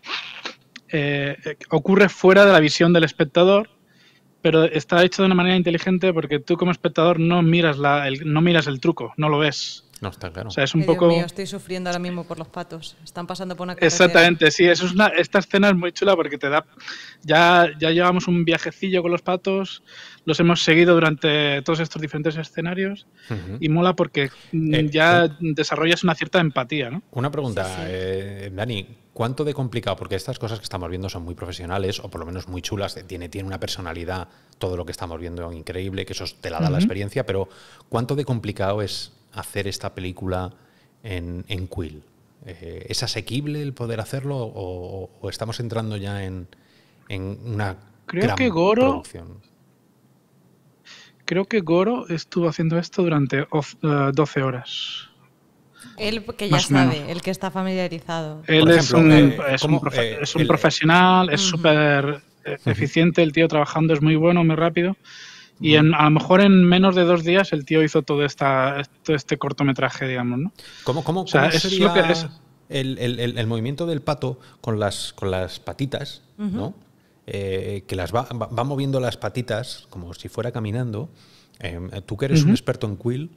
fuera de la visión del espectador, pero está hecho de una manera inteligente porque tú como espectador no miras el truco, no lo ves. No, está claro. O sea, es un Ay, poco... Dios mío, estoy sufriendo ahora mismo por los patos. Están pasando por una carretera. Exactamente, sí, esta escena es muy chula porque te da... Ya llevamos un viajecillo con los patos, los hemos seguido durante todos estos diferentes escenarios Ujú. y mola porque ya desarrollas una cierta empatía, ¿no? Una pregunta, Sí, Dani. ¿cuánto de complicado? Porque estas cosas que estamos viendo son muy profesionales, o por lo menos muy chulas, tiene una personalidad, todo lo que estamos viendo increíble, que eso te la da la experiencia, pero ¿cuánto de complicado es hacer esta película en Quill? ¿Es asequible el poder hacerlo o estamos entrando ya en una gran producción? Creo que Goro estuvo haciendo esto durante 12 horas. Él que ya sabe, el que está familiarizado. Él por ejemplo, es un profesional, es súper eficiente, el tío trabajando es muy bueno, muy rápido. Y a lo mejor en menos de 2 días el tío hizo todo este cortometraje, digamos, ¿no? ¿Cómo sería el movimiento del pato con las patitas, ¿no? Que las va moviendo las patitas como si fuera caminando. Tú que eres un experto en Quill,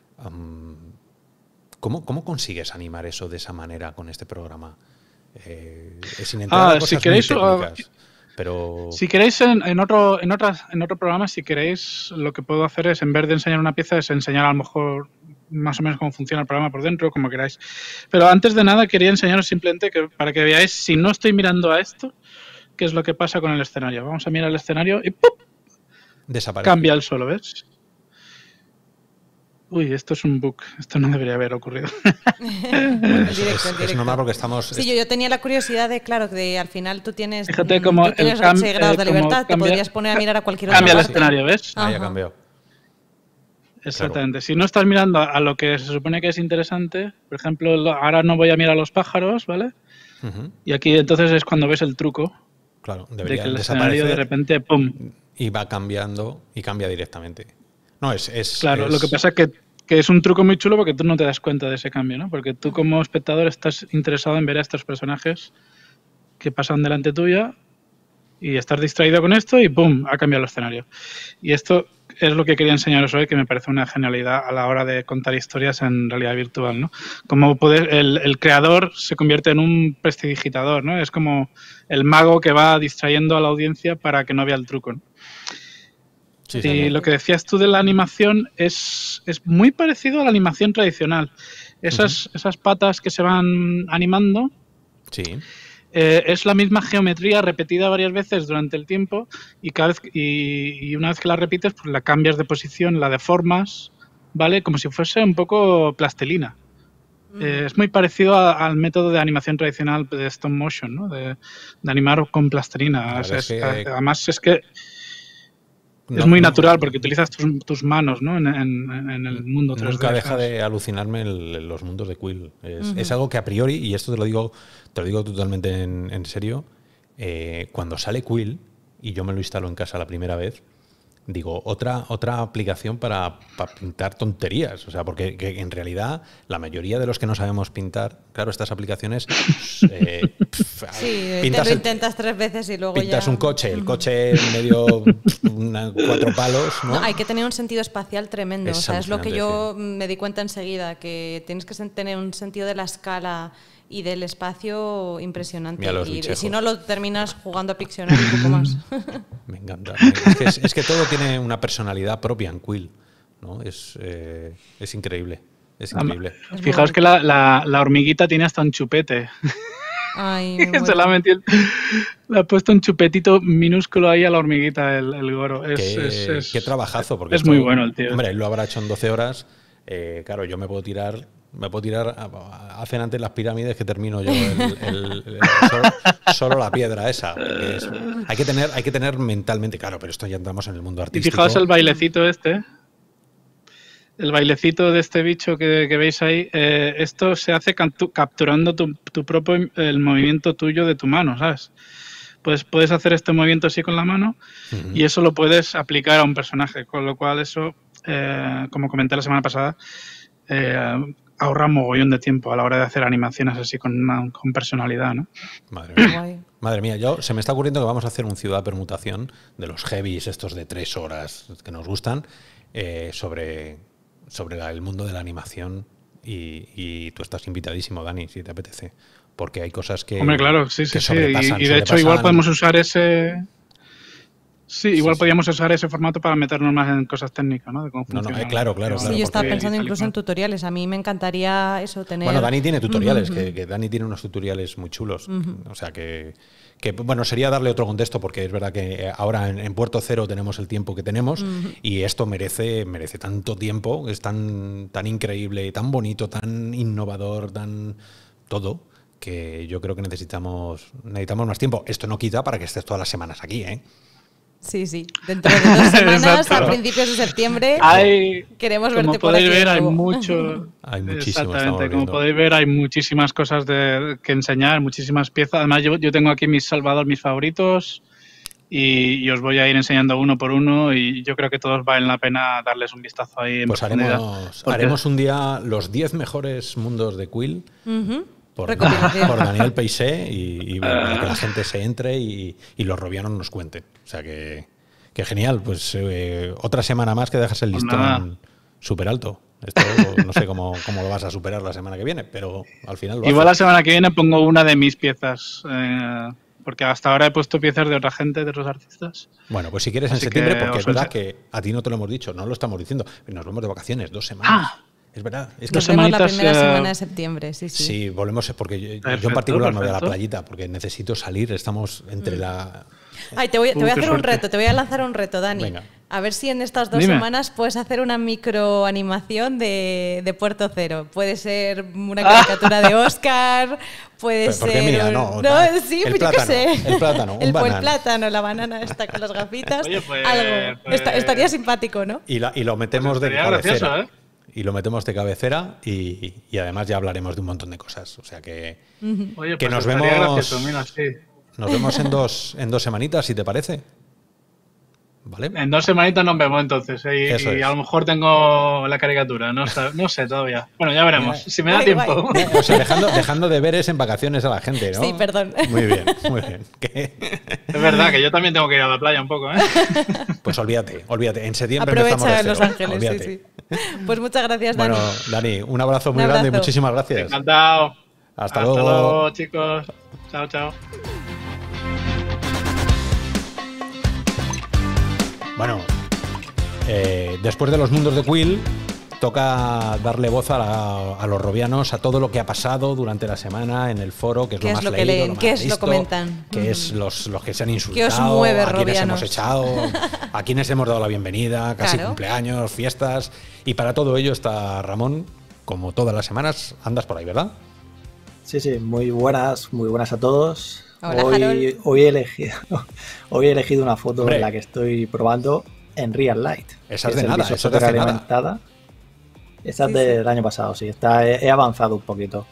¿cómo consigues animar eso de esa manera con este programa? Sin entrar a cosas muy técnicas. Pero... Si queréis en otro programa, si queréis, lo que puedo hacer es, en vez de enseñar una pieza, es enseñar a lo mejor más o menos cómo funciona el programa por dentro, como queráis. Pero antes de nada quería enseñaros simplemente para que veáis, si no estoy mirando a esto, qué es lo que pasa con el escenario. Vamos a mirar el escenario y ¡pum! Desaparece. Cambia el solo, ¿ves? Uy, esto es un bug. Esto no debería haber ocurrido. Bueno, es normal porque estamos... Sí, yo tenía la curiosidad de, claro, que al final tú tienes, fíjate cómo 6 grados de libertad, te podrías poner a mirar a cualquier otro. Cambia el escenario, ¿ves? Ahí ha cambiado. Exactamente. Claro. Si no estás mirando a lo que se supone que es interesante, por ejemplo, ahora no voy a mirar a los pájaros, ¿vale? Y aquí entonces es cuando ves el truco. Claro, de que el escenario de repente, ¡pum! Y va cambiando y cambia directamente. No, claro, lo que pasa es que es un truco muy chulo porque tú no te das cuenta de ese cambio, ¿no? Porque tú como espectador estás interesado en ver a estos personajes que pasan delante tuya y estás distraído con esto y ¡pum! Ha cambiado el escenario. Y esto es lo que quería enseñaros hoy, que me parece una genialidad a la hora de contar historias en realidad virtual, ¿no? Como el creador se convierte en un prestidigitador, ¿no? Es como el mago que va distrayendo a la audiencia para que no vea el truco, ¿no? Sí, y lo que decías tú de la animación es muy parecido a la animación tradicional. Esas patas que se van animando, sí. Es la misma geometría repetida varias veces durante el tiempo y una vez que la repites, pues la cambias de posición, la deformas, ¿vale? Como si fuese un poco plastilina. Es muy parecido al método de animación tradicional de stop motion, ¿no? De animar con plastilina. Además es que es muy natural porque utilizas tus manos, ¿no? en el mundo 3D. Nunca deja de alucinarme los mundos de Quill. Es algo que a priori, y esto te lo digo totalmente en serio, cuando sale Quill, y yo me lo instalo en casa la primera vez, digo, otra aplicación para pintar tonterías. O sea, porque en realidad la mayoría de los que no sabemos pintar, claro, estas aplicaciones... lo intentas 3 veces y luego pintas un coche, el coche medio 4 palos, ¿no? No, hay que tener un sentido espacial tremendo. O sea, es lo que yo me di cuenta enseguida, que tienes que tener un sentido de la escala y del espacio impresionante. Y si no, lo terminas jugando a Pictionary un poco más. Me encanta. Es que todo tiene una personalidad propia en Quill, ¿no? Es increíble. Es increíble. Fijaos que la hormiguita tiene hasta un chupete. Ay, se le ha puesto un chupetito minúsculo ahí a la hormiguita, el Goro. Qué trabajazo. Porque es muy bueno el tío. Hombre, él lo habrá hecho en 12 horas. Claro, yo me puedo tirar, hacen antes las pirámides que termino yo solo la piedra esa. Hay que tener mentalmente, claro, pero esto ya entramos en el mundo artístico. Y fijaos el bailecito este. El bailecito de este bicho que veis ahí, esto se hace capturando tu propio el movimiento tuyo de tu mano, ¿sabes? Pues puedes hacer este movimiento así con la mano y eso lo puedes aplicar a un personaje, con lo cual eso, como comenté la semana pasada, ahorra mogollón de tiempo a la hora de hacer animaciones así con personalidad, ¿no? Madre mía, se me está ocurriendo que vamos a hacer un ciudad permutación de los heavies estos de 3 horas que nos gustan, sobre el mundo de la animación y tú estás invitadísimo, Dani, si te apetece, porque hay cosas que... Hombre, claro, sí. sobrepasan, y de hecho igual podemos usar ese Sí, igual podríamos usar ese formato para meternos más en cosas técnicas, ¿no? De cómo funciona. Claro. Sí, yo estaba pensando incluso en tutoriales. A mí me encantaría eso, tener... Bueno, Dani tiene tutoriales, que Dani tiene unos tutoriales muy chulos. O sea que, bueno, sería darle otro contexto, porque es verdad que ahora en Puerto Cero tenemos el tiempo que tenemos y esto merece tanto tiempo, es tan increíble, tan bonito, tan innovador, tan todo, que yo creo que necesitamos más tiempo. Esto no quita para que estés todas las semanas aquí, ¿eh? Sí. Dentro de 2 semanas, a principios de septiembre, queremos verte por aquí. Como podéis ver, hay mucho. Hay muchísimo. Exactamente. Como podéis ver, hay muchísimas cosas que enseñar, muchísimas piezas. Además, yo tengo aquí mis favoritos, y os voy a ir enseñando uno por uno, y yo creo que todos valen la pena darles un vistazo ahí. Pues haremos un día los 10 mejores mundos de Quill. Por Daniel Peixé y para que la gente se entre y los robianos nos cuenten. O sea que genial. Pues otra semana más que dejas el listón súper alto. Esto no sé cómo lo vas a superar la semana que viene, pero al final lo Igual haces. La semana que viene pongo una de mis piezas, porque hasta ahora he puesto piezas de otra gente, de otros artistas. Bueno, pues si quieres en Así septiembre, que porque es verdad que a ti no te lo hemos dicho, no lo estamos diciendo. Nos vamos de vacaciones, 2 semanas. Es verdad. Es que Nos vemos la primera semana de septiembre, sí. Sí, volvemos, porque yo en particular me voy a la playita, porque necesito salir, estamos entre la... Ay, te voy a hacer un reto, te voy a lanzar un reto, Dani. Venga. A ver si en estas 2 semanas puedes hacer una microanimación de Puerto Cero. Puede ser una caricatura de Oscar, puede ser... Porque mira, sí, el pues plátano, yo qué sé. El plátano, el plátano, la banana esta con las gafitas. Oye, pues, algo. Estaría simpático, ¿no? Y lo metemos de cabecera. Gracioso, ¿eh? Y lo metemos de cabecera y además ya hablaremos de un montón de cosas. O sea que, Oye, que pues nos vemos. gracioso, mira, sí. Nos vemos en dos semanitas, si te parece. ¿Vale? En 2 semanitas nos vemos entonces. Eso Y es. a lo mejor tengo la caricatura. No sé todavía. Bueno, ya veremos. Si me da tiempo. O sea, dejando deberes en vacaciones a la gente, ¿no? Sí, perdón. Muy bien. Es verdad que yo también tengo que ir a la playa un poco, ¿eh? Pues olvídate. En septiembre Aprovecha empezamos de Los cero. Ángeles, Olvídate. sí. Pues muchas gracias, Dani. Bueno, Dani, un abrazo muy grande y muchísimas gracias. Encantado. Hasta luego. luego. Hasta luego, chicos. Chao. Bueno, después de los mundos de Quill, toca darle voz a los robianos, a todo lo que ha pasado durante la semana en el foro, que es lo más leído, leen? lo más ¿Qué es visto, lo comentan? que es los que se han insultado, ¿Qué os mueve, a quienes robianos? hemos echado, a quienes hemos dado la bienvenida, casi Claro. cumpleaños, fiestas. Y para todo ello está Ramón, como todas las semanas, andas por ahí, ¿verdad? Sí, muy buenas a todos. Hola, Harold. Hoy he elegido una foto Hombre. en la que estoy probando en Real Light. Esa es que de el nada, visor eso es de hace nada. alimentada. Esa Sí, es del año pasado, sí. He avanzado un poquito.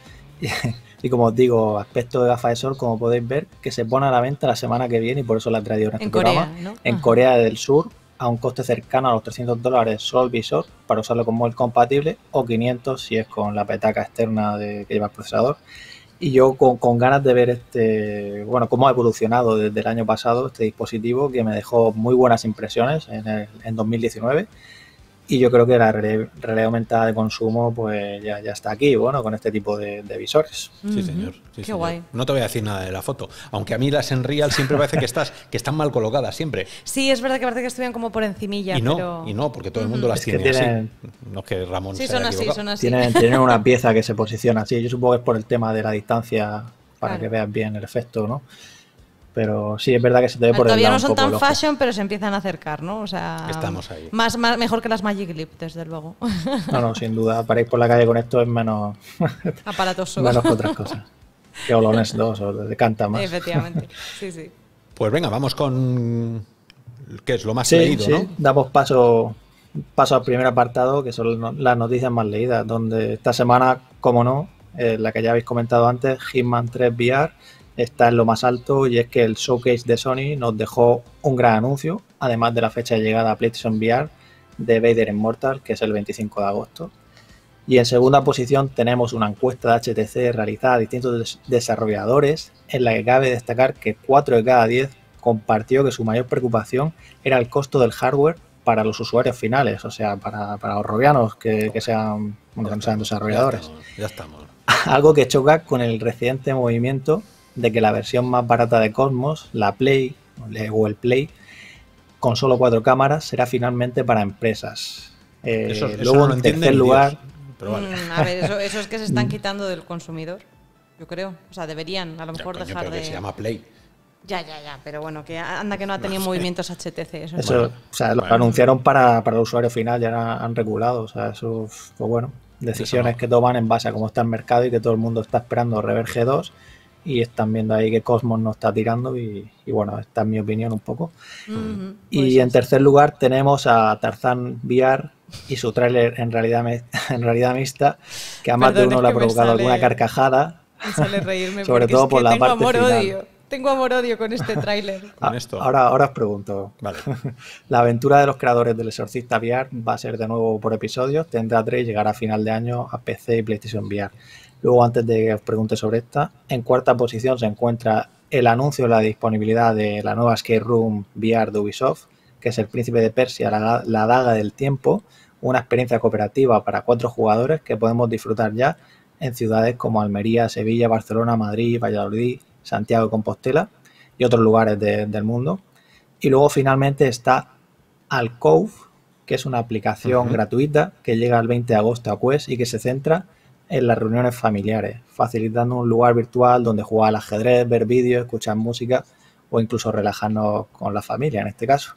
Y como os digo, aspecto de gafas de sol, como podéis ver, que se pone a la venta la semana que viene y por eso la he traído en este En Corea, programa. ¿no? En Ajá. Corea del Sur, a un coste cercano a los $300 solo el visor para usarlo con móvil compatible, o 500 si es con la petaca externa que lleva el procesador. Y yo con ganas de ver cómo ha evolucionado desde el año pasado este dispositivo, que me dejó muy buenas impresiones en 2019. Y yo creo que la realidad aumentada de consumo pues ya está aquí, bueno, con este tipo de visores. Sí, señor. Sí, Qué señor. guay. No te voy a decir nada de la foto, aunque a mí las en Real siempre parece que están mal colocadas, siempre. Sí, es verdad que parece que estuvieran como por encimilla, Y no, pero... porque todo el mundo las Es que tiene tienen- así. No es que Ramón Sí, se haya son así, equivocado. son así. Tienen una pieza que se posiciona así. Yo supongo que es por el tema de la distancia para Claro. que veas bien el efecto, ¿no? Pero sí, es verdad que se te ve por el Todavía lado no un son poco tan el ojo. fashion, pero se empiezan a acercar, ¿no? O sea, Estamos ahí. Mejor que las Magic Leap, desde luego. No, sin duda. Para ir por la calle con esto es menos Aparatoso. que otras cosas. Que Holones 2 o de canta más. Efectivamente, sí. Pues venga, vamos con... ¿Qué es lo más Sí, leído, sí. no? Damos paso al primer apartado, que son las noticias más leídas, donde esta semana, como no, la que ya habéis comentado antes, Hitman 3 VR, está en lo más alto, y es que el showcase de Sony nos dejó un gran anuncio, además de la fecha de llegada a PlayStation VR de Vader Immortal, que es el 25 de agosto. Y en segunda posición tenemos una encuesta de HTC realizada a distintos desarrolladores, en la que cabe destacar que 4 de cada 10 compartió que su mayor preocupación era el costo del hardware para los usuarios finales, o sea, para los robianos que sean, bueno, que no sean desarrolladores. Ya estamos. Algo que choca con el reciente movimiento de que la versión más barata de Cosmos, la Play o el Play, con solo 4 cámaras, será finalmente para empresas. Eso Luego, no lo en entiende tercer ni lugar, Dios, pero vale. A ver, eso es que se están quitando del consumidor, yo creo. O sea, deberían a lo Ya, mejor coño, dejar pero que de... se llama Play. Ya, pero bueno, que anda que no ha tenido movimientos HTC. Eso es eso, bueno. o sea, lo Bueno. anunciaron para el usuario final, ya han regulado. O sea, eso, pues bueno, decisiones no. que toman en base a cómo está el mercado y que todo el mundo está esperando Rever G2 y están viendo ahí que Cosmos no está tirando y bueno, esta es mi opinión un poco. Ujú, Y pues en sí. tercer lugar tenemos a Tarzán VR y su tráiler en realidad mixta, que a más de Perdón, uno es le ha que me provocado sale- alguna carcajada. Me sale reírme Sobre porque todo es por que la tengo parte amor-odio. final. Tengo amor-odio con este tráiler. Con esto. Ahora os pregunto. Vale. La aventura de los creadores del Exorcista VR va a ser de nuevo por episodios, tendrá 3 y llegará a final de año a PC y PlayStation VR. Luego, antes de que os pregunte sobre esta, en cuarta posición se encuentra el anuncio de la disponibilidad de la nueva Escape Room VR de Ubisoft, que es El Príncipe de Persia, la Daga del Tiempo, una experiencia cooperativa para 4 jugadores que podemos disfrutar ya en ciudades como Almería, Sevilla, Barcelona, Madrid, Valladolid, Santiago de Compostela y otros lugares del mundo. Y luego finalmente está Alcove, que es una aplicación gratuita que llega el 20 de agosto a Quest y que se centra en las reuniones familiares, facilitando un lugar virtual donde jugar al ajedrez, ver vídeos, escuchar música o incluso relajarnos con la familia en este caso.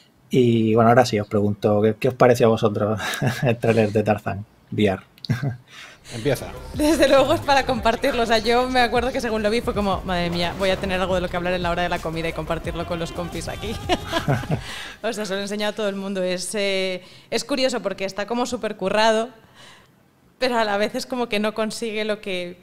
Y bueno, ahora sí os pregunto, ¿qué os pareció a vosotros el tráiler de Tarzán VR? Empieza. Desde luego es para compartirlo. O sea, yo me acuerdo que según lo vi fue como, madre mía, voy a tener algo de lo que hablar en la hora de la comida y compartirlo con los compis aquí. O sea, se lo he enseñado a todo el mundo. Es curioso porque está como súper currado, pero a la vez es como que no consigue lo que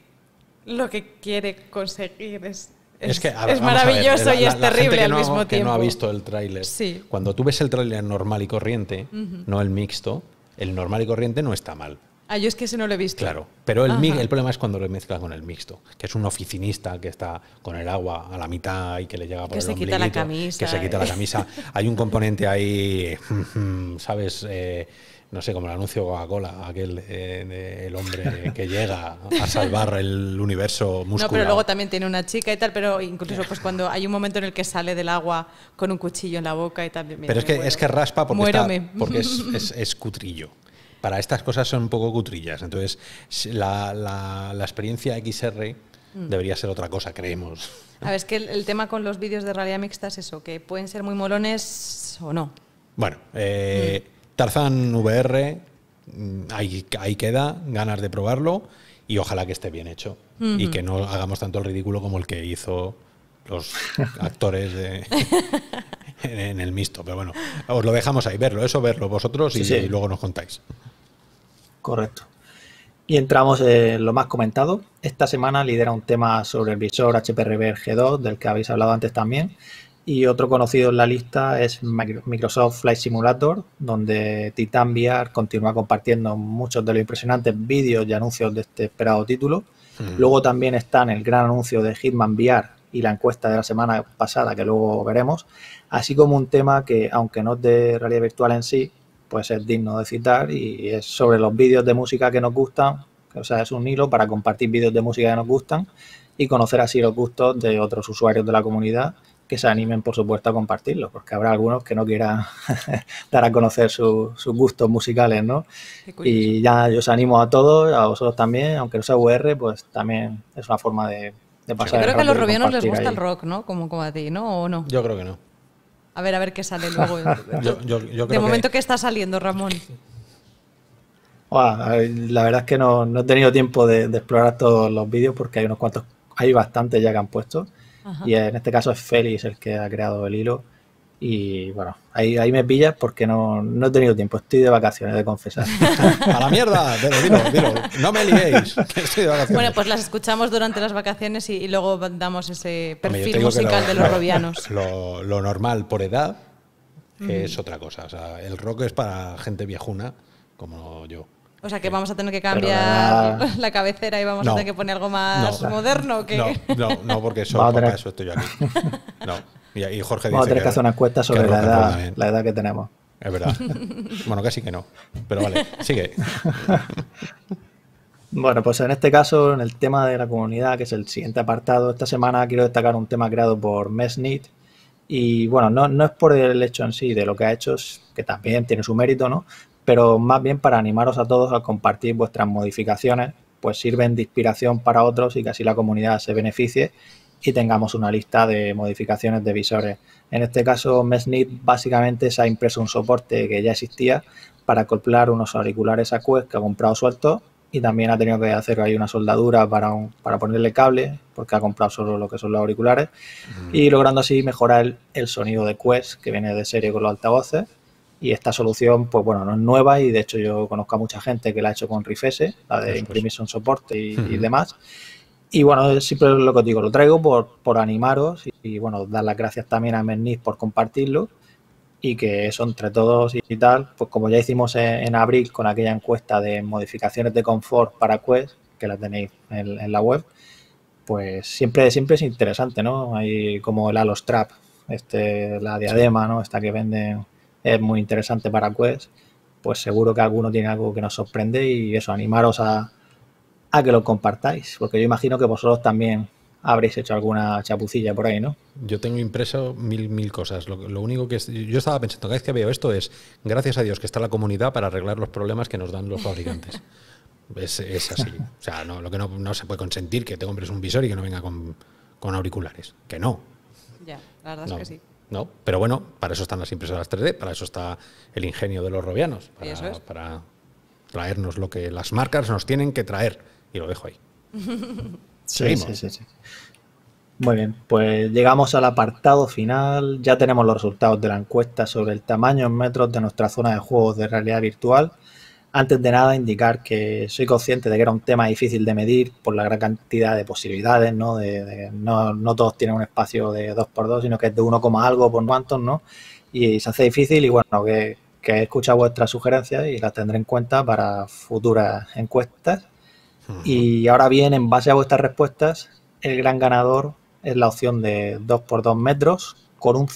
quiere conseguir. Es que, es maravilloso y es terrible al mismo que tiempo. no ha visto el tráiler. Sí. Cuando tú ves el tráiler normal y corriente, no el mixto, el normal y corriente no está mal. Ah, yo es que ese no lo he visto. Claro, pero el Ajá. problema es cuando lo mezclas con el mixto, que es un oficinista que está con el agua a la mitad y que le llega por Que el se quita la ombliguito, camisa, que se quita la camisa. Hay un componente ahí, ¿sabes? No sé, como el anuncio de Coca-Cola, aquel el hombre que llega a salvar el universo muscular. No, pero luego también tiene una chica y tal, pero incluso pues cuando hay un momento en el que sale del agua con un cuchillo en la boca y tal. Mira, pero es que raspa porque, porque es cutrillo. Para estas cosas son un poco cutrillas. Entonces, la experiencia XR debería ser otra cosa, creemos. A ver, es que el tema con los vídeos de realidad mixta es eso, que pueden ser muy molones o no. Bueno, Tarzán VR, ahí queda, ganas de probarlo y ojalá que esté bien hecho y que no hagamos tanto el ridículo como el que hizo los actores en el mixto. Pero bueno, os lo dejamos ahí, verlo vosotros y luego nos contáis. Correcto. Y entramos en lo más comentado. Esta semana lidera un tema sobre el visor HP Rever G2, del que habéis hablado antes también. Y otro conocido en la lista es Microsoft Flight Simulator, donde Titan VR continúa compartiendo muchos de los impresionantes vídeos y anuncios de este esperado título. Luego también están el gran anuncio de Hitman VR y la encuesta de la semana pasada, que luego veremos, así como un tema que, aunque no es de realidad virtual en sí, pues es digno de citar y es sobre los vídeos de música que nos gustan. O sea, es un hilo para compartir vídeos de música que nos gustan y conocer así los gustos de otros usuarios de la comunidad que se animen, por supuesto, a compartirlos, porque habrá algunos que no quieran dar a conocer sus gustos musicales, ¿no? Y ya yo os animo a todos, a vosotros también, aunque no sea VR, pues también es una forma de pasar. Yo creo que a los robianos les gusta ahí el rock, ¿no? Como a ti, ¿no? ¿O no? Yo creo que no. A ver qué sale luego. yo creo de momento, ¿qué está saliendo, Ramón? La verdad es que no he tenido tiempo de explorar todos los vídeos porque hay unos cuantos, hay bastantes ya que han puesto. Ajá. Y en este caso es Félix el que ha creado el hilo. Y bueno, ahí me pillas porque no he tenido tiempo. Estoy de vacaciones, de confesar. ¡A la mierda! Pero dilo. No me liéis, que estoy de vacaciones. Bueno, pues las escuchamos durante las vacaciones y luego damos ese perfil musical de los robianos. Lo normal por edad es otra cosa. O sea, el rock es para gente viejuna como yo. O sea, que vamos a tener que cambiar la cabecera y vamos a tener que poner algo más moderno. ¿O qué? No, porque para eso estoy yo aquí. No. Y Jorge dice vamos a tener que hacer una encuesta sobre la edad que tenemos. Es verdad. Bueno, casi que no. Pero vale, sigue. Bueno, pues en este caso, en el tema de la comunidad, que es el siguiente apartado, esta semana quiero destacar un tema creado por Mesnit Y bueno, no es por el hecho en sí de lo que ha hecho, que también tiene su mérito, ¿no? Pero más bien para animaros a todos a compartir vuestras modificaciones, pues sirven de inspiración para otros y que así la comunidad se beneficie y tengamos una lista de modificaciones de visores. En este caso, Mesnit básicamente se ha impreso un soporte que ya existía para acoplar unos auriculares a Quest que ha comprado sueltos, y también ha tenido que hacer ahí una soldadura para ponerle cable, porque ha comprado solo lo que son los auriculares, y logrando así mejorar el sonido de Quest, que viene de serie con los altavoces. Y esta solución, pues bueno, no es nueva, y de hecho yo conozco a mucha gente que la ha hecho con Rifese, la de imprimirse un soporte y demás. Y bueno, siempre lo que os digo, lo traigo por animaros y bueno, dar las gracias también a Mesnit por compartirlo, y que eso entre todos y tal, pues como ya hicimos en abril con aquella encuesta de modificaciones de confort para Quest, que la tenéis en la web, pues siempre es interesante, ¿no? Hay como el Halo Strap, la diadema, ¿no? Esta que venden es muy interesante para Quest, pues seguro que alguno tiene algo que nos sorprende, y eso, animaros a que lo compartáis, porque yo imagino que vosotros también habréis hecho alguna chapucilla por ahí, ¿no? Yo tengo impreso mil cosas. Lo único que yo estaba pensando cada vez que veo esto es, gracias a Dios que está la comunidad para arreglar los problemas que nos dan los fabricantes. Es así. O sea, lo que no se puede consentir que te compres un visor y que no venga con auriculares. Que no. Ya, la verdad es que sí. No, pero bueno, para eso están las impresoras 3D, para eso está el ingenio de los robianos, para traernos lo que las marcas nos tienen que traer. Y lo dejo ahí. Sí. Muy bien, pues llegamos al apartado final. Ya tenemos los resultados de la encuesta sobre el tamaño en metros de nuestra zona de juegos de realidad virtual. Antes de nada, indicar que soy consciente de que era un tema difícil de medir por la gran cantidad de posibilidades, ¿no? No todos tienen un espacio de 2x2, sino que es de 1, algo por cuantos, ¿no? Y se hace difícil, y bueno, que he escuchado vuestras sugerencias y las tendré en cuenta para futuras encuestas. Y ahora bien, en base a vuestras respuestas, el gran ganador es la opción de 2x2 metros, con un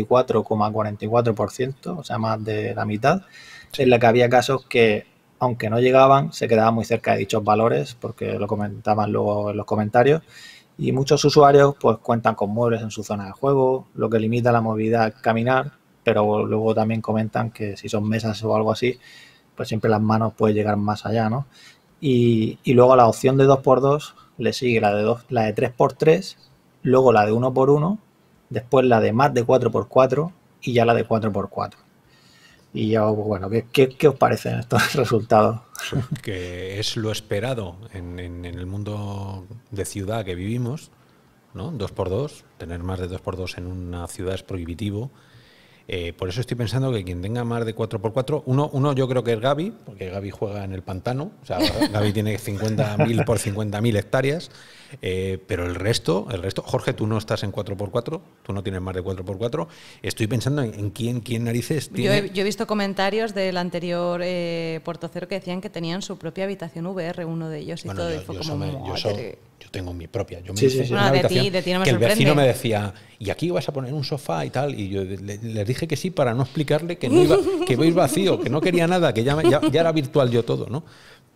54,44%, o sea, más de la mitad, en la que había casos que, aunque no llegaban, se quedaban muy cerca de dichos valores, porque lo comentaban luego en los comentarios, y muchos usuarios pues cuentan con muebles en su zona de juego, lo que limita la movilidad al caminar, pero luego también comentan que si son mesas o algo así, pues siempre las manos pueden llegar más allá, ¿no? Y luego a la opción de 2x2 le sigue la de 3x3, luego la de 1x1, después la de más de 4x4 y ya la de 4x4. Y ya, bueno, ¿qué os parecen estos resultados? Que es lo esperado en el mundo de ciudad que vivimos, ¿no? 2x2, tener más de 2x2 en una ciudad es prohibitivo. Por eso estoy pensando que quien tenga más de 4x4, uno yo creo que es Gaby, porque Gaby juega en el pantano, o sea, Gaby tiene 50.000 por 50.000 hectáreas, pero el resto, Jorge, tú no estás en 4x4, tú no tienes más de 4x4, estoy pensando en quién narices tiene... Yo he visto comentarios del anterior Puerto Cero que decían que tenían su propia habitación VR, uno de ellos, y bueno, todo, yo tengo mi propia. Yo me sí. Bueno, de ti no me que sorprende. El vecino me decía, ¿y aquí vas a poner un sofá y tal? Y yo les dije que sí, para no explicarle que no iba, que iba a ir vacío, que no quería nada, que ya era virtual yo todo, ¿no?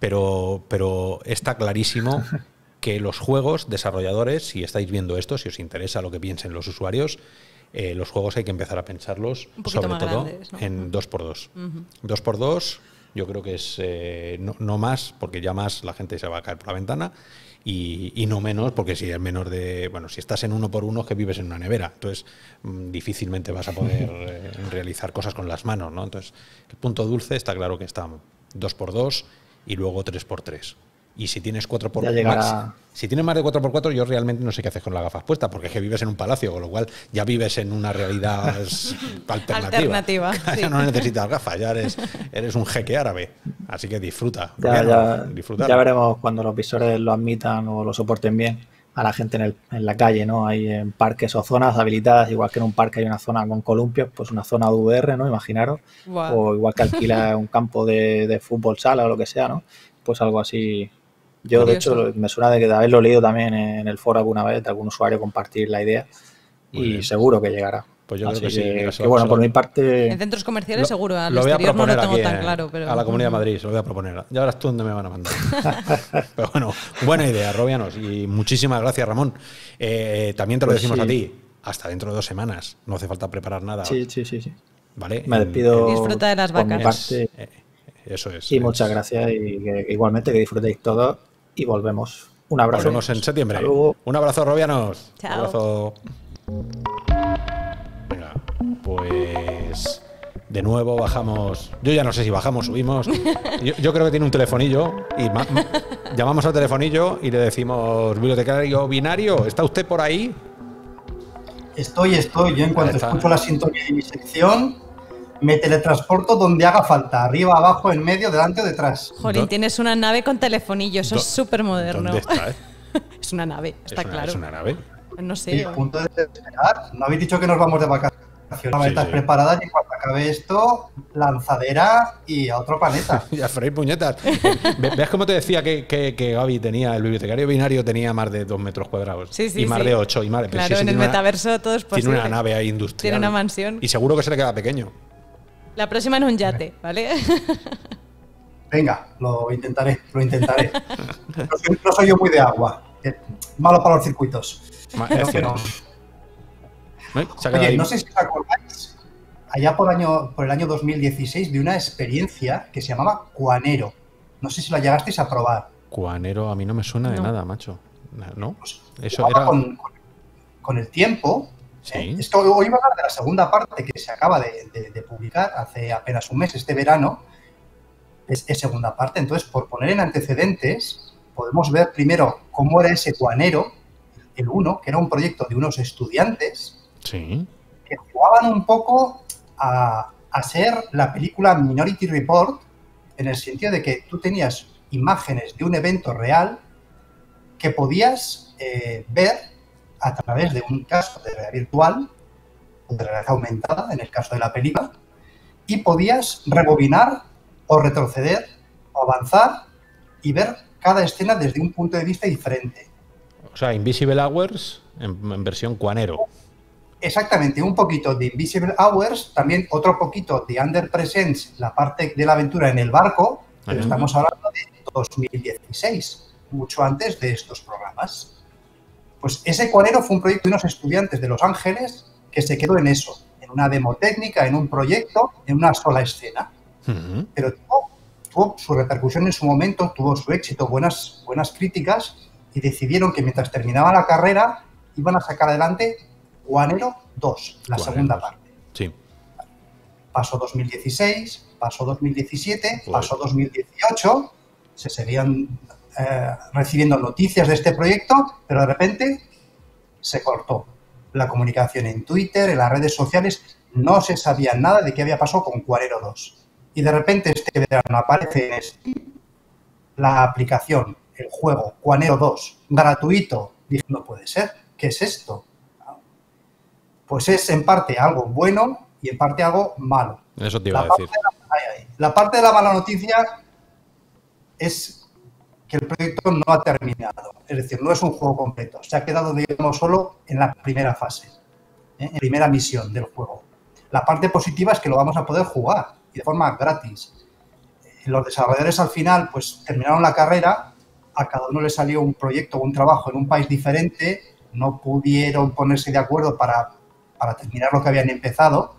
Pero está clarísimo que los juegos, desarrolladores, si estáis viendo esto, si os interesa lo que piensen los usuarios, los juegos hay que empezar a pensarlos, sobre todo grandes, ¿no? En 2x2. 2x2 yo creo que es no más, porque ya más la gente se va a caer por la ventana, y no menos, porque si es menor de... Bueno, si estás en 1x1 es que vives en una nevera, entonces difícilmente vas a poder realizar cosas con las manos, ¿no? Entonces, el punto dulce está claro que está 2x2 y luego 3x3. Y si tienes 4x4, si tienes más de 4x4, yo realmente no sé qué haces con las gafas puestas, porque es que vives en un palacio, con lo cual ya vives en una realidad alternativa. Sí. Ya no necesitas gafas, ya eres un jeque árabe. Así que disfruta. Ya veremos cuando los visores lo admitan o lo soporten bien a la gente en la calle, ¿no? Hay en parques o zonas habilitadas, igual que en un parque hay una zona con columpios, pues una zona de VR, ¿no? Imaginaros. Wow. O igual que alquila un campo de fútbol sala o lo que sea, ¿no? Pues algo así. Yo, de hecho, me suena de haberlo leído también en el foro alguna vez, de algún usuario compartir la idea, y seguro que llegará. Pues yo creo que sí. Que bueno, por mi parte... En centros comerciales seguro, al exterior no lo tengo tan claro. Pero... A la Comunidad de Madrid, se lo voy a proponer. Ya verás tú dónde me van a mandar. Pero bueno, buena idea, Robianos, y muchísimas gracias, Ramón. También te lo decimos a ti. hasta dentro de 2 semanas. No hace falta preparar nada. Sí. ¿Vale? Me despido. Disfruta de las por mi vacas. parte. Eso es. Y muchas gracias. Y igualmente que disfrutéis todos. Y volvemos. Un abrazo. Volvemos en septiembre. Hasta luego. Un abrazo, Robianos. Chao. Un abrazo. Venga, pues de nuevo bajamos. Yo ya no sé si bajamos, subimos. Yo creo que tiene un telefonillo y llamamos al telefonillo y le decimos: bibliotecario binario, ¿está usted por ahí? Estoy. Yo en cuanto está. escucho la sintonía de mi sección, me teletransporto donde haga falta. Arriba, abajo, en medio, delante o detrás. Jolín, tienes una nave con telefonillo, eso es súper moderno. ¿Dónde está? Es una nave, está claro. Es una nave. No Y sé. a punto de despegar. No habéis dicho que nos vamos de vacaciones. Maletas sí. preparadas y en cuanto acabe esto, lanzadera y a otro planeta. Y a freír puñetas. ¿Ves cómo te decía que Gaby tenía, el bibliotecario binario tenía más de 2 metros cuadrados? Sí, y más de 8. Y más, pero Claro, si ese en el tiene una- metaverso todo es posible. Tiene una nave ahí industrial. Tiene una mansión. Y seguro que se le queda pequeño. La próxima en un yate, ¿vale? Venga, lo intentaré. No soy yo muy de agua. Malo para los circuitos. Es Pero cierto. Se ha quedado Oye, ahí. no sé si os acordáis, allá por el año 2016 vi una experiencia que se llamaba Cuanero. No sé si la llegasteis a probar. Cuanero a mí no me suena de No. nada, macho. ¿No? Pues, Eso jugaba era. con el tiempo. Sí. Es que hoy iba a hablar de la segunda parte que se acaba de publicar hace apenas un mes, este verano. Es segunda parte. Entonces, por poner en antecedentes, podemos ver primero cómo era ese Cuanero, el 1, que era un proyecto de unos estudiantes Sí. que jugaban un poco a ser la película Minority Report, en el sentido de que tú tenías imágenes de un evento real que podías ver a través de un casco de realidad virtual o de realidad aumentada, en el caso de la película, y podías rebobinar o retroceder o avanzar y ver cada escena desde un punto de vista diferente. O sea, Invisible Hours en versión Cuanero. Exactamente, un poquito de Invisible Hours, también otro poquito de Under Presence, la parte de la aventura en el barco, pero Ajá. estamos hablando de 2016, mucho antes de estos programas. Pues ese Cuanero fue un proyecto de unos estudiantes de Los Ángeles que se quedó en eso, en una demo técnica, en un proyecto, en una sola escena. Ujú. Pero tuvo su repercusión en su momento, tuvo su éxito, buenas críticas, y decidieron que mientras terminaba la carrera iban a sacar adelante Cuanero 2, la Cuanero segunda 2. parte. Sí. Pasó 2016, pasó 2017, Joder. pasó 2018, se seguían recibiendo noticias de este proyecto, pero de repente se cortó la comunicación en Twitter, en las redes sociales, no se sabía nada de qué había pasado con Cuanero 2. Y de repente este verano aparece en Steam la aplicación, el juego Cuanero 2, gratuito. Dije, no puede ser, ¿qué es esto? Pues es en parte algo bueno y en parte algo malo. Eso te iba a decir. La parte de la mala noticia es que el proyecto no ha terminado. Es decir, no es un juego completo. Se ha quedado, digamos, solo en la primera fase, en la primera misión del juego. La parte positiva es que lo vamos a poder jugar y de forma gratis. Los desarrolladores al final pues terminaron la carrera, a cada uno le salió un proyecto o un trabajo en un país diferente, no pudieron ponerse de acuerdo para terminar lo que habían empezado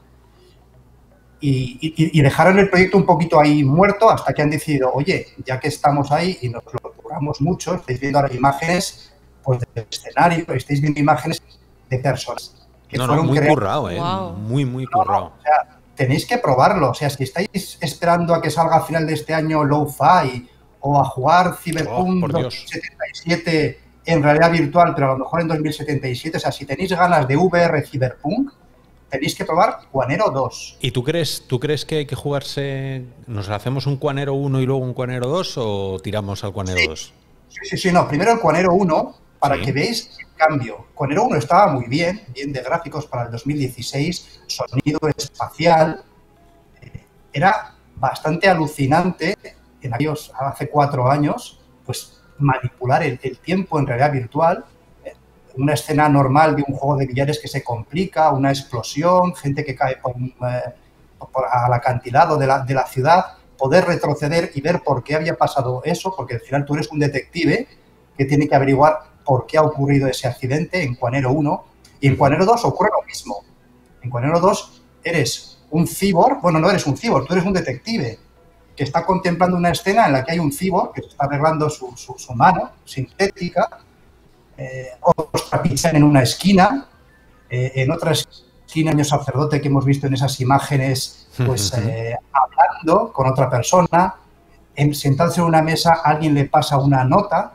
y dejaron el proyecto un poquito ahí muerto hasta que han decidido, oye, ya que estamos ahí y nos lo curramos mucho, estáis viendo ahora imágenes pues, del escenario, estáis viendo imágenes de personas que No, fueron muy creadas. currado, Wow. Muy currado. O sea, tenéis que probarlo. O sea, si estáis esperando a que salga a final de este año Lo-Fi o a jugar Cyberpunk por Dios. 2077 en realidad virtual, pero a lo mejor en 2077, o sea, si tenéis ganas de VR Cyberpunk, tenéis que probar Cuanero 2. ¿Y tú crees que hay que jugarse? ¿Nos hacemos un Cuanero 1 y luego un Cuanero 2 o tiramos al Cuanero 2? Sí, no. Primero el Cuanero 1, para Sí. que veáis el cambio. Cuanero 1 estaba muy bien de gráficos para el 2016, sonido espacial. Era bastante alucinante en aquellos, hace 4 años, pues manipular el tiempo en realidad virtual. Una escena normal de un juego de billares que se complica, una explosión, gente que cae al acantilado de la ciudad, poder retroceder y ver por qué había pasado eso, porque al final tú eres un detective que tiene que averiguar por qué ha ocurrido ese accidente en Cuanero 1. Y en Cuanero 2 ocurre lo mismo. En Cuanero 2 eres un cyborg, bueno, no eres un cyborg, tú eres un detective que está contemplando una escena en la que hay un cyborg que está arreglando su mano sintética, otros trapichean en una esquina, en otra esquina hay un sacerdote que hemos visto en esas imágenes, pues hablando con otra persona, sentarse en una mesa, alguien le pasa una nota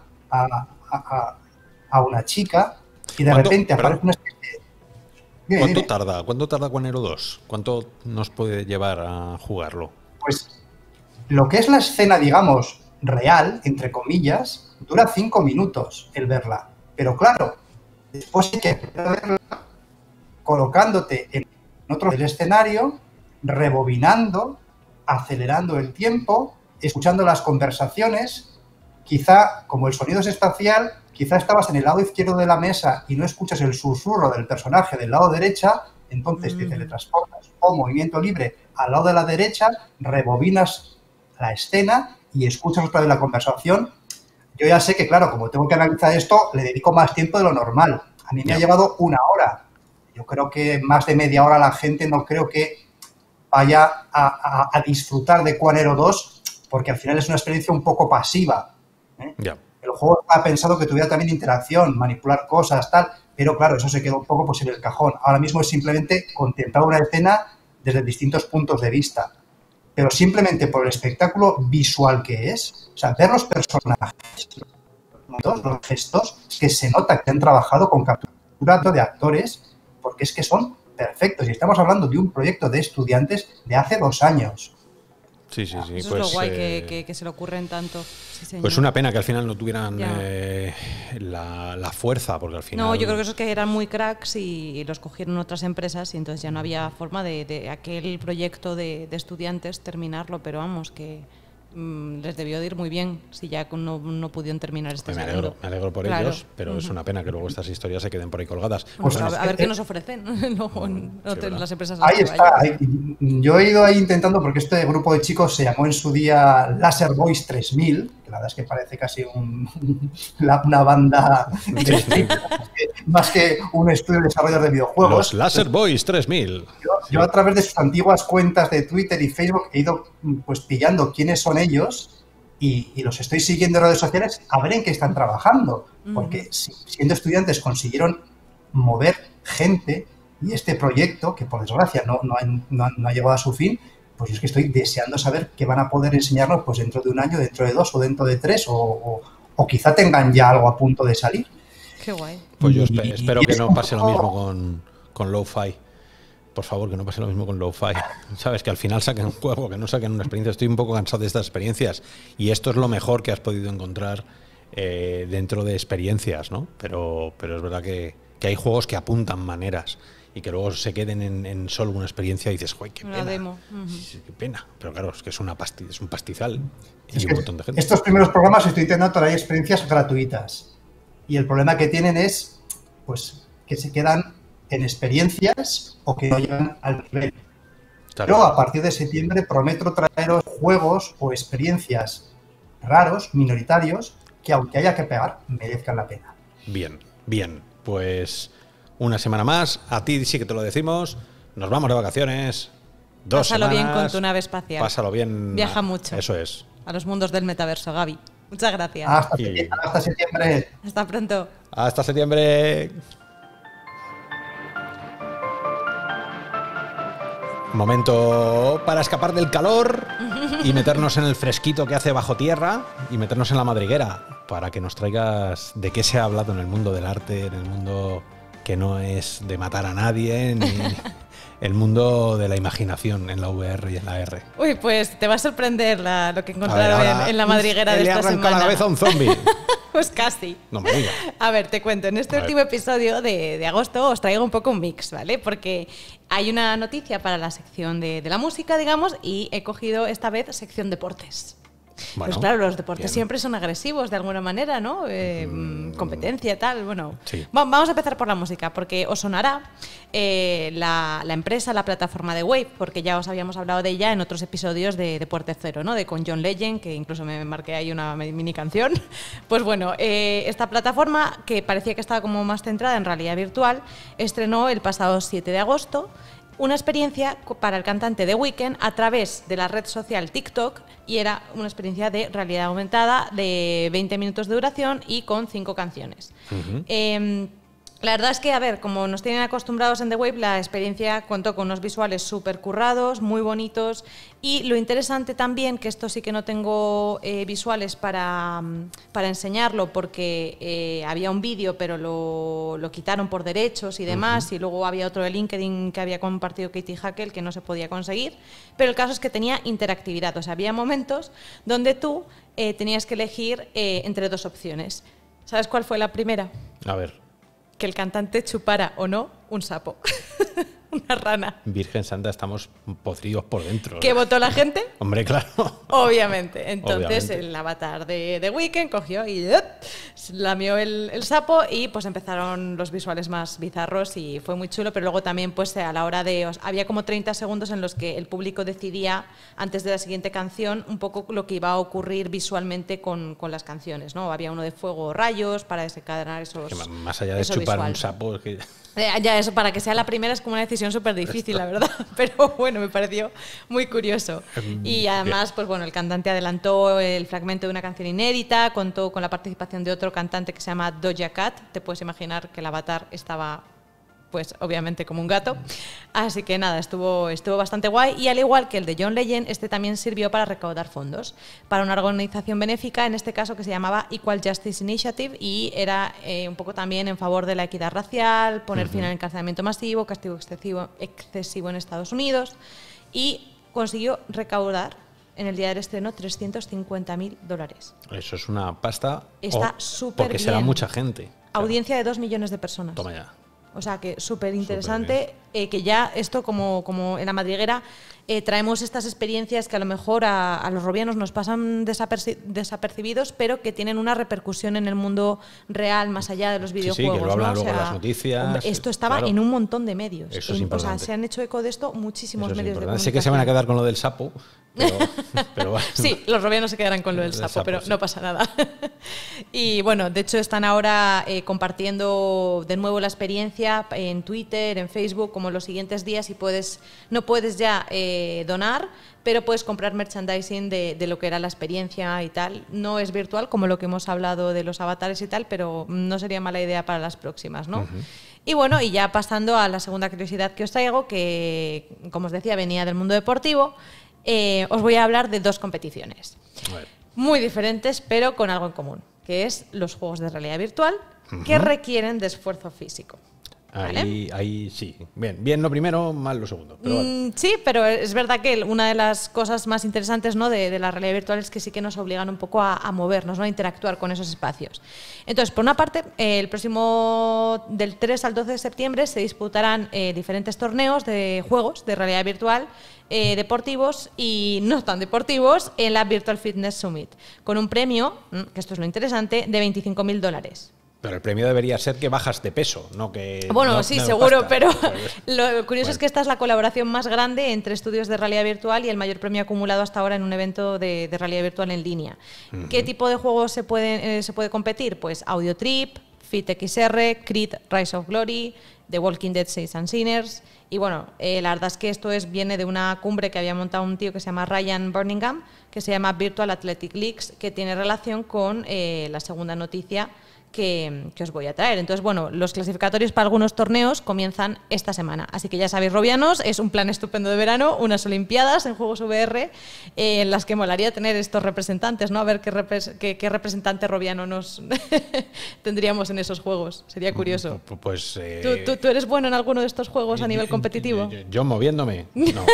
a una chica y de repente aparece una especie de... ¿Cuánto tarda Cuanero 2? ¿Cuánto nos puede llevar a jugarlo? Pues lo que es la escena, digamos, real, entre comillas, dura 5 minutos el verla. Pero claro, después hay que verla colocándote en otro del escenario, rebobinando, acelerando el tiempo, escuchando las conversaciones. Quizá, como el sonido es espacial, quizá estabas en el lado izquierdo de la mesa y no escuchas el susurro del personaje del lado derecha, entonces te teletransportas o movimiento libre al lado de la derecha, rebobinas la escena y escuchas otra vez la conversación. Yo ya sé que, claro, como tengo que analizar esto, le dedico más tiempo de lo normal. A mí me ha llevado 1 hora. Yo creo que más de media hora la gente no creo que vaya a disfrutar de Cuanero 2, porque al final es una experiencia un poco pasiva. El juego ha pensado que tuviera también interacción, manipular cosas, tal, pero claro, eso se quedó un poco pues, en el cajón. Ahora mismo es simplemente contemplar una escena desde distintos puntos de vista. Pero simplemente por el espectáculo visual que es, o sea, ver los personajes, los gestos, que se nota que han trabajado con captura de actores, porque es que son perfectos. Y estamos hablando de un proyecto de estudiantes de hace 2 años. Sí. Eso pues, es lo guay que se le ocurren tanto. Sí, pues una pena que al final no tuvieran la fuerza, porque al final... No, yo creo que eso es que eran muy cracks y los cogieron otras empresas y entonces ya no había forma de aquel proyecto de estudiantes terminarlo, pero vamos, que les debió de ir muy bien si ya no pudieron terminar este segundo. Me alegro por ellos, pero es una pena que luego estas historias se queden por ahí colgadas. Pues a ver qué nos ofrecen las empresas. Ahí está. Yo he ido ahí intentando, porque este grupo de chicos se llamó en su día Laser Boys 3000, que la verdad es que parece casi una banda más que un estudio de desarrollo de videojuegos. Los Laser Boys 3000. Yo a través de sus antiguas cuentas de Twitter y Facebook he ido pues pillando quiénes son ellos y los estoy siguiendo en redes sociales a ver en qué están trabajando. Porque siendo estudiantes consiguieron mover gente y este proyecto, que por desgracia no ha llegado a su fin, pues yo es que estoy deseando saber qué van a poder enseñarnos pues dentro de 1 año, dentro de 2 o dentro de 3 o quizá tengan ya algo a punto de salir. Qué guay. Pues yo espero que no pase lo mismo con Lo-Fi. Por favor, que no pase lo mismo con Lo-Fi. Sabes, que al final saquen un juego, que no saquen una experiencia. Estoy un poco cansado de estas experiencias. Y esto es lo mejor que has podido encontrar dentro de experiencias, ¿no? Pero es verdad que hay juegos que apuntan maneras y que luego se queden en solo una experiencia y dices, ¡uy, qué pena! Una demo. Qué pena. Pero claro, es que es un pastizal y un montón de gente. Estos primeros programas estoy intentando traer experiencias gratuitas. Y el problema que tienen es pues que se quedan en experiencias o que no llegan al nivel. Claro. Pero a partir de septiembre prometo traeros juegos o experiencias raros, minoritarios, que aunque haya que pegar, merezcan la pena. Bien. Pues una semana más. A ti sí que te lo decimos. Nos vamos de vacaciones. 2 Pásalo semanas. bien con tu nave espacial. Pásalo bien. Viaja mucho. Eso es. A los mundos del metaverso, Gaby. Muchas gracias. Hasta septiembre. Hasta pronto. Hasta septiembre. Momento para escapar del calor y meternos en el fresquito que hace bajo tierra y meternos en la madriguera para que nos traigas de qué se ha hablado en el mundo del arte, en el mundo que no es de matar a nadie, ni el mundo de la imaginación en la VR y en la R. Uy, pues te va a sorprender lo que encontraron en la madriguera de esta semana. Le arranca la cabeza a un zombie. Pues casi. No me digas. A ver, te cuento. En este último episodio de agosto os traigo un poco un mix, ¿vale? Porque hay una noticia para la sección de la música, digamos, y he cogido esta vez sección deportes. Bueno, pues claro, los deportes bien. siempre son agresivos de alguna manera, ¿no? Competencia, tal, bueno. Sí. Vamos a empezar por la música, porque os sonará la empresa, la plataforma de Wave, porque ya os habíamos hablado de ella en otros episodios de Puerta Cero, ¿no? De con John Legend, que incluso me marqué ahí una mini canción. Pues bueno, esta plataforma, que parecía que estaba como más centrada en realidad virtual, estrenó el pasado 7 de agosto una experiencia para el cantante The Weeknd a través de la red social TikTok, y era una experiencia de realidad aumentada de 20 minutos de duración y con 5 canciones. La verdad es que, a ver, como nos tienen acostumbrados en The Wave, la experiencia contó con unos visuales súper currados, muy bonitos, y lo interesante también, que esto sí que no tengo visuales para enseñarlo, porque había un vídeo pero lo quitaron por derechos y demás, y luego había otro de LinkedIn que había compartido Katie Hackel que no se podía conseguir, pero el caso es que tenía interactividad, o sea, había momentos donde tú tenías que elegir entre 2 opciones. ¿Sabes cuál fue la primera? A ver. Que el cantante chupara o no un sapo, una rana. Virgen Santa, estamos podridos por dentro. ¿Qué votó la gente? Hombre, claro. Obviamente. Entonces Obviamente. el avatar de The Weeknd cogió y lamió el sapo, y pues empezaron los visuales más bizarros y fue muy chulo, pero luego también pues a la hora de... había como 30 segundos en los que el público decidía, antes de la siguiente canción, un poco lo que iba a ocurrir visualmente con las canciones, ¿no? Había uno de fuego o rayos para desencadenar esos... Que más allá de eso chupar visual. un sapo... Es que... Ya, eso para que sea la primera es como una decisión súper difícil, la verdad. Pero bueno, me pareció muy curioso. Y además, pues bueno, el cantante adelantó el fragmento de una canción inédita, contó con la participación de otro cantante que se llama Doja Cat. Te puedes imaginar que el avatar estaba, pues obviamente como un gato. Así que nada, estuvo bastante guay. Y al igual que el de John Legend, este también sirvió para recaudar fondos para una organización benéfica, en este caso que se llamaba Equal Justice Initiative, y era un poco también en favor de la equidad racial, poner fin al encarcelamiento masivo, castigo excesivo en Estados Unidos, y consiguió recaudar en el día del estreno $350.000. Eso es una pasta. Está súper Porque será bien. mucha gente. Audiencia de 2 millones de personas. Toma ya. O sea que súper interesante, que ya esto como en La Madriguera traemos estas experiencias que a lo mejor a los robianos nos pasan desapercibidos, pero que tienen una repercusión en el mundo real más allá de los videojuegos. Sí, que lo hablan ¿no? luego en las noticias. Hombre, esto estaba claro. en un montón de medios. Eso es importante. O sea, se han hecho eco de esto muchísimos Eso es medios de importante. comunicación. Sé que se van a quedar con lo del sapo, pero bueno. Sí, los robianos se quedarán con lo del sapo, pero sí. no pasa nada. Y bueno, de hecho están ahora compartiendo de nuevo la experiencia en Twitter, en Facebook, como en los siguientes días, y no puedes ya donar, pero puedes comprar merchandising de lo que era la experiencia y tal. No es virtual, como lo que hemos hablado de los avatares y tal, pero no sería mala idea para las próximas, ¿no? Y bueno, y ya pasando a la segunda curiosidad que os traigo, que, como os decía, venía del mundo deportivo. Os voy a hablar de 2 competiciones muy diferentes, pero con algo en común, que es los juegos de realidad virtual que requieren de esfuerzo físico. ¿Vale? Ahí sí. Bien lo primero, mal lo segundo. Pero vale. Sí, pero es verdad que una de las cosas más interesantes, ¿no? de la realidad virtual es que sí que nos obligan un poco a movernos, ¿no? A interactuar con esos espacios. Entonces, por una parte, el próximo del 3 al 12 de septiembre se disputarán diferentes torneos de juegos de realidad virtual deportivos y no tan deportivos en la Virtual Fitness Summit, con un premio, que esto es lo interesante, de $25.000. Pero el premio debería ser que bajas de peso, no que... Bueno, no, sí, no seguro, pasta. pero Pues, lo curioso es que esta es la colaboración más grande entre estudios de realidad virtual y el mayor premio acumulado hasta ahora en un evento de realidad virtual en línea. ¿Qué tipo de juegos se puede competir? Pues Audio Trip, Fit XR, Creed Rise of Glory, The Walking Dead Saints and Sinners. Y bueno, la verdad es que esto viene de una cumbre que había montado un tío que se llama Ryan Birmingham, que se llama Virtual Athletic Leagues, que tiene relación con la segunda noticia que os voy a traer. Entonces, bueno, los clasificatorios para algunos torneos comienzan esta semana. Así que ya sabéis, robianos, es un plan estupendo de verano, unas Olimpiadas en juegos VR, en las que molaría tener estos representantes, ¿no? A ver qué representante robiano nos tendríamos en esos juegos. Sería curioso. Pues, ¿Tú eres bueno en alguno de estos juegos a nivel competitivo? Yo moviéndome, no.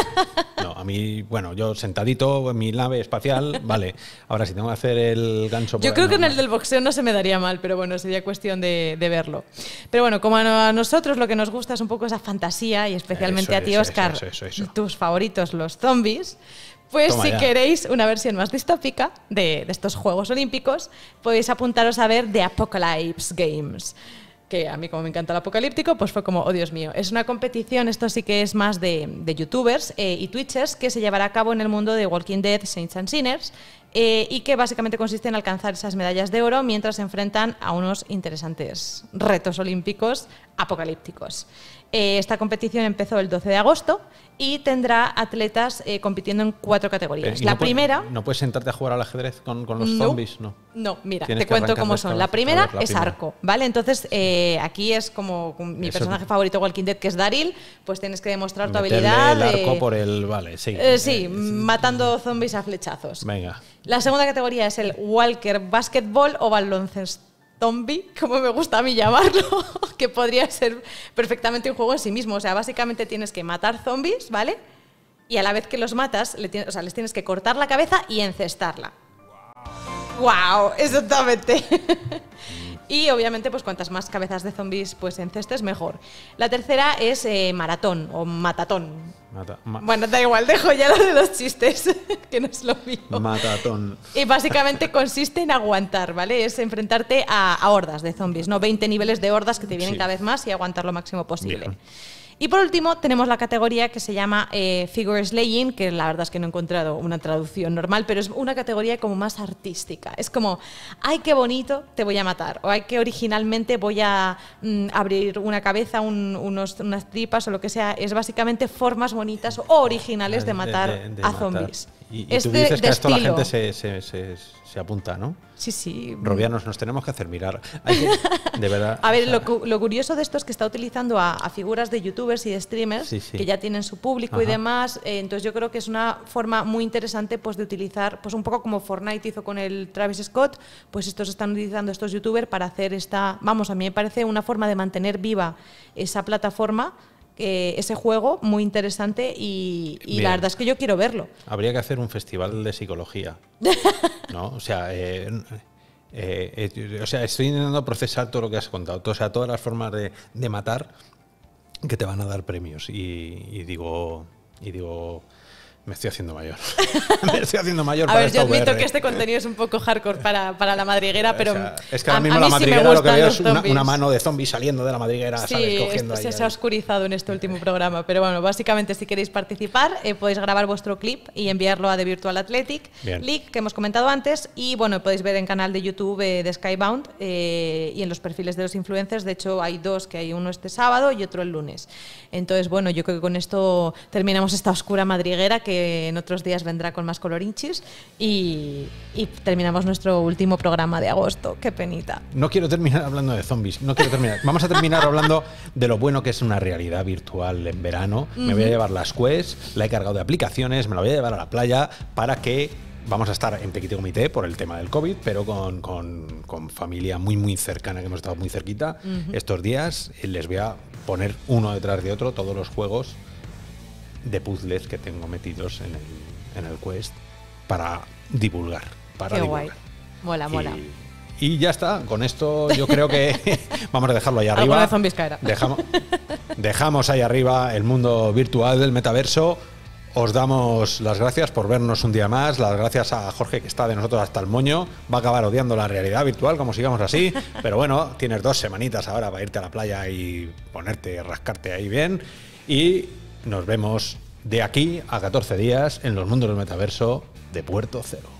A mí, bueno, yo sentadito en mi nave espacial, vale. Ahora, si tengo que hacer el gancho... Yo creo que en el del boxeo no se me daría mal, pero bueno, sería cuestión de verlo. Pero bueno, como a nosotros lo que nos gusta es un poco esa fantasía, y especialmente a ti, Óscar, tus favoritos, los zombies, Pues Toma si ya. queréis una versión más distópica de estos Juegos Olímpicos, podéis apuntaros a ver The Apocalypse Games. Que a mí, como me encanta el apocalíptico, pues fue como, oh Dios mío. Es una competición, esto sí que es más de youtubers y twitchers, que se llevará a cabo en el mundo de Walking Dead, Saints and Sinners, y que básicamente consiste en alcanzar esas medallas de oro mientras se enfrentan a unos interesantes retos olímpicos apocalípticos. Esta competición empezó el 12 de agosto y tendrá atletas compitiendo en 4 categorías. ¿Y La no puedes- primera... ¿No puedes sentarte a jugar al ajedrez con los No. zombies? No. No, mira, Tienes te que cuento arrancar cómo de son. esta La vez. primera A ver, la es primera. arco, ¿vale? Entonces, aquí es como mi Eso- personaje favorito Walking Dead, que es Daryl, pues tienes que demostrar tu Meterle habilidad. el arco por el... Vale, sí. Sí, matando zombies a flechazos. Venga. La segunda categoría es el Walker Basketball o baloncesto zombie, como me gusta a mí llamarlo, que podría ser perfectamente un juego en sí mismo. O sea, básicamente tienes que matar zombies, ¿vale? Y a la vez que los matas, les tienes que cortar la cabeza y encestarla. ¡Wow! Exactamente. Y obviamente, pues cuantas más cabezas de zombies pues encestes, mejor. La tercera es maratón o matatón. Bueno, da igual, dejo ya lo de los chistes, que no es lo mío. Matatón. Y básicamente consiste en aguantar, ¿vale? Es enfrentarte a hordas de zombies, ¿no? 20 niveles de hordas que te vienen Sí. cada vez más y aguantar lo máximo posible. Bien. Y por último tenemos la categoría que se llama Figure Slaying, que la verdad es que no he encontrado una traducción normal, pero es una categoría como más artística. Es como, ay, qué bonito, te voy a matar. O ay, qué originalmente voy a abrir una cabeza, unas tripas o lo que sea. Es básicamente formas bonitas o originales de matar a zombies. Y Es tú de- dices que de a esto la estilo. gente se apunta, ¿no? Sí, sí. Robianos, nos tenemos que hacer mirar. Hay que- de verdad. A ver, o sea, lo curioso de esto es que está utilizando a figuras de youtubers y de streamers Sí, sí. que ya tienen su público y Ajá. demás. Entonces yo creo que es una forma muy interesante pues, de utilizar, pues un poco como Fortnite hizo con el Travis Scott, pues estos están utilizando estos youtubers para hacer esta, vamos, a mí me parece una forma de mantener viva esa plataforma, ese juego muy interesante y Bien. la verdad es que yo quiero verlo. Habría que hacer un festival de psicología. ¿No? O sea, estoy intentando procesar todo lo que has contado. O sea, todas las formas de matar que te van a dar premios. Y digo, me estoy haciendo mayor. Me estoy haciendo mayor A para ver, yo esta admito VR. que este contenido es un poco hardcore para la madriguera, pero O sea, es que ahora a mismo mí la sí me madriguera lo que gustan veo los es una zombies. mano de zombie saliendo de la madriguera, Sí, ¿sabes? Cogiendo esto ahí se ha oscurizado en este último programa, pero bueno, básicamente si queréis participar podéis grabar vuestro clip y enviarlo a The Virtual Athletic Bien. League, que hemos comentado antes, y bueno, podéis ver en canal de YouTube de Skybound y en los perfiles de los influencers. De hecho, hay 2, que hay uno este sábado y otro el lunes. Entonces, bueno, yo creo que con esto terminamos esta oscura madriguera que en otros días vendrá con más colorinchis y terminamos nuestro último programa de agosto. Qué penita. No quiero terminar hablando de zombies. No quiero terminar. Vamos a terminar hablando de lo bueno que es una realidad virtual en verano. Me voy a llevar las Quest, la he cargado de aplicaciones, me la voy a llevar a la playa para que vamos a estar en petit comité por el tema del COVID, pero con familia muy, muy cercana, que hemos estado muy cerquita estos días. Les voy a poner uno detrás de otro todos los juegos de puzzles que tengo metidos en el Quest para divulgar. Qué guay. Mola, mola. Y ya está, con esto yo creo que vamos a dejarlo ahí Alguno arriba. de zombies caerá. Dejamos ahí arriba el mundo virtual del metaverso. Os damos las gracias por vernos un día más. Las gracias a Jorge, que está de nosotros hasta el moño. Va a acabar odiando la realidad virtual, como sigamos así. Pero bueno, tienes 2 semanitas ahora para irte a la playa y ponerte, rascarte ahí bien. Y nos vemos de aquí a 14 días en los mundos del metaverso de Puerto Cero.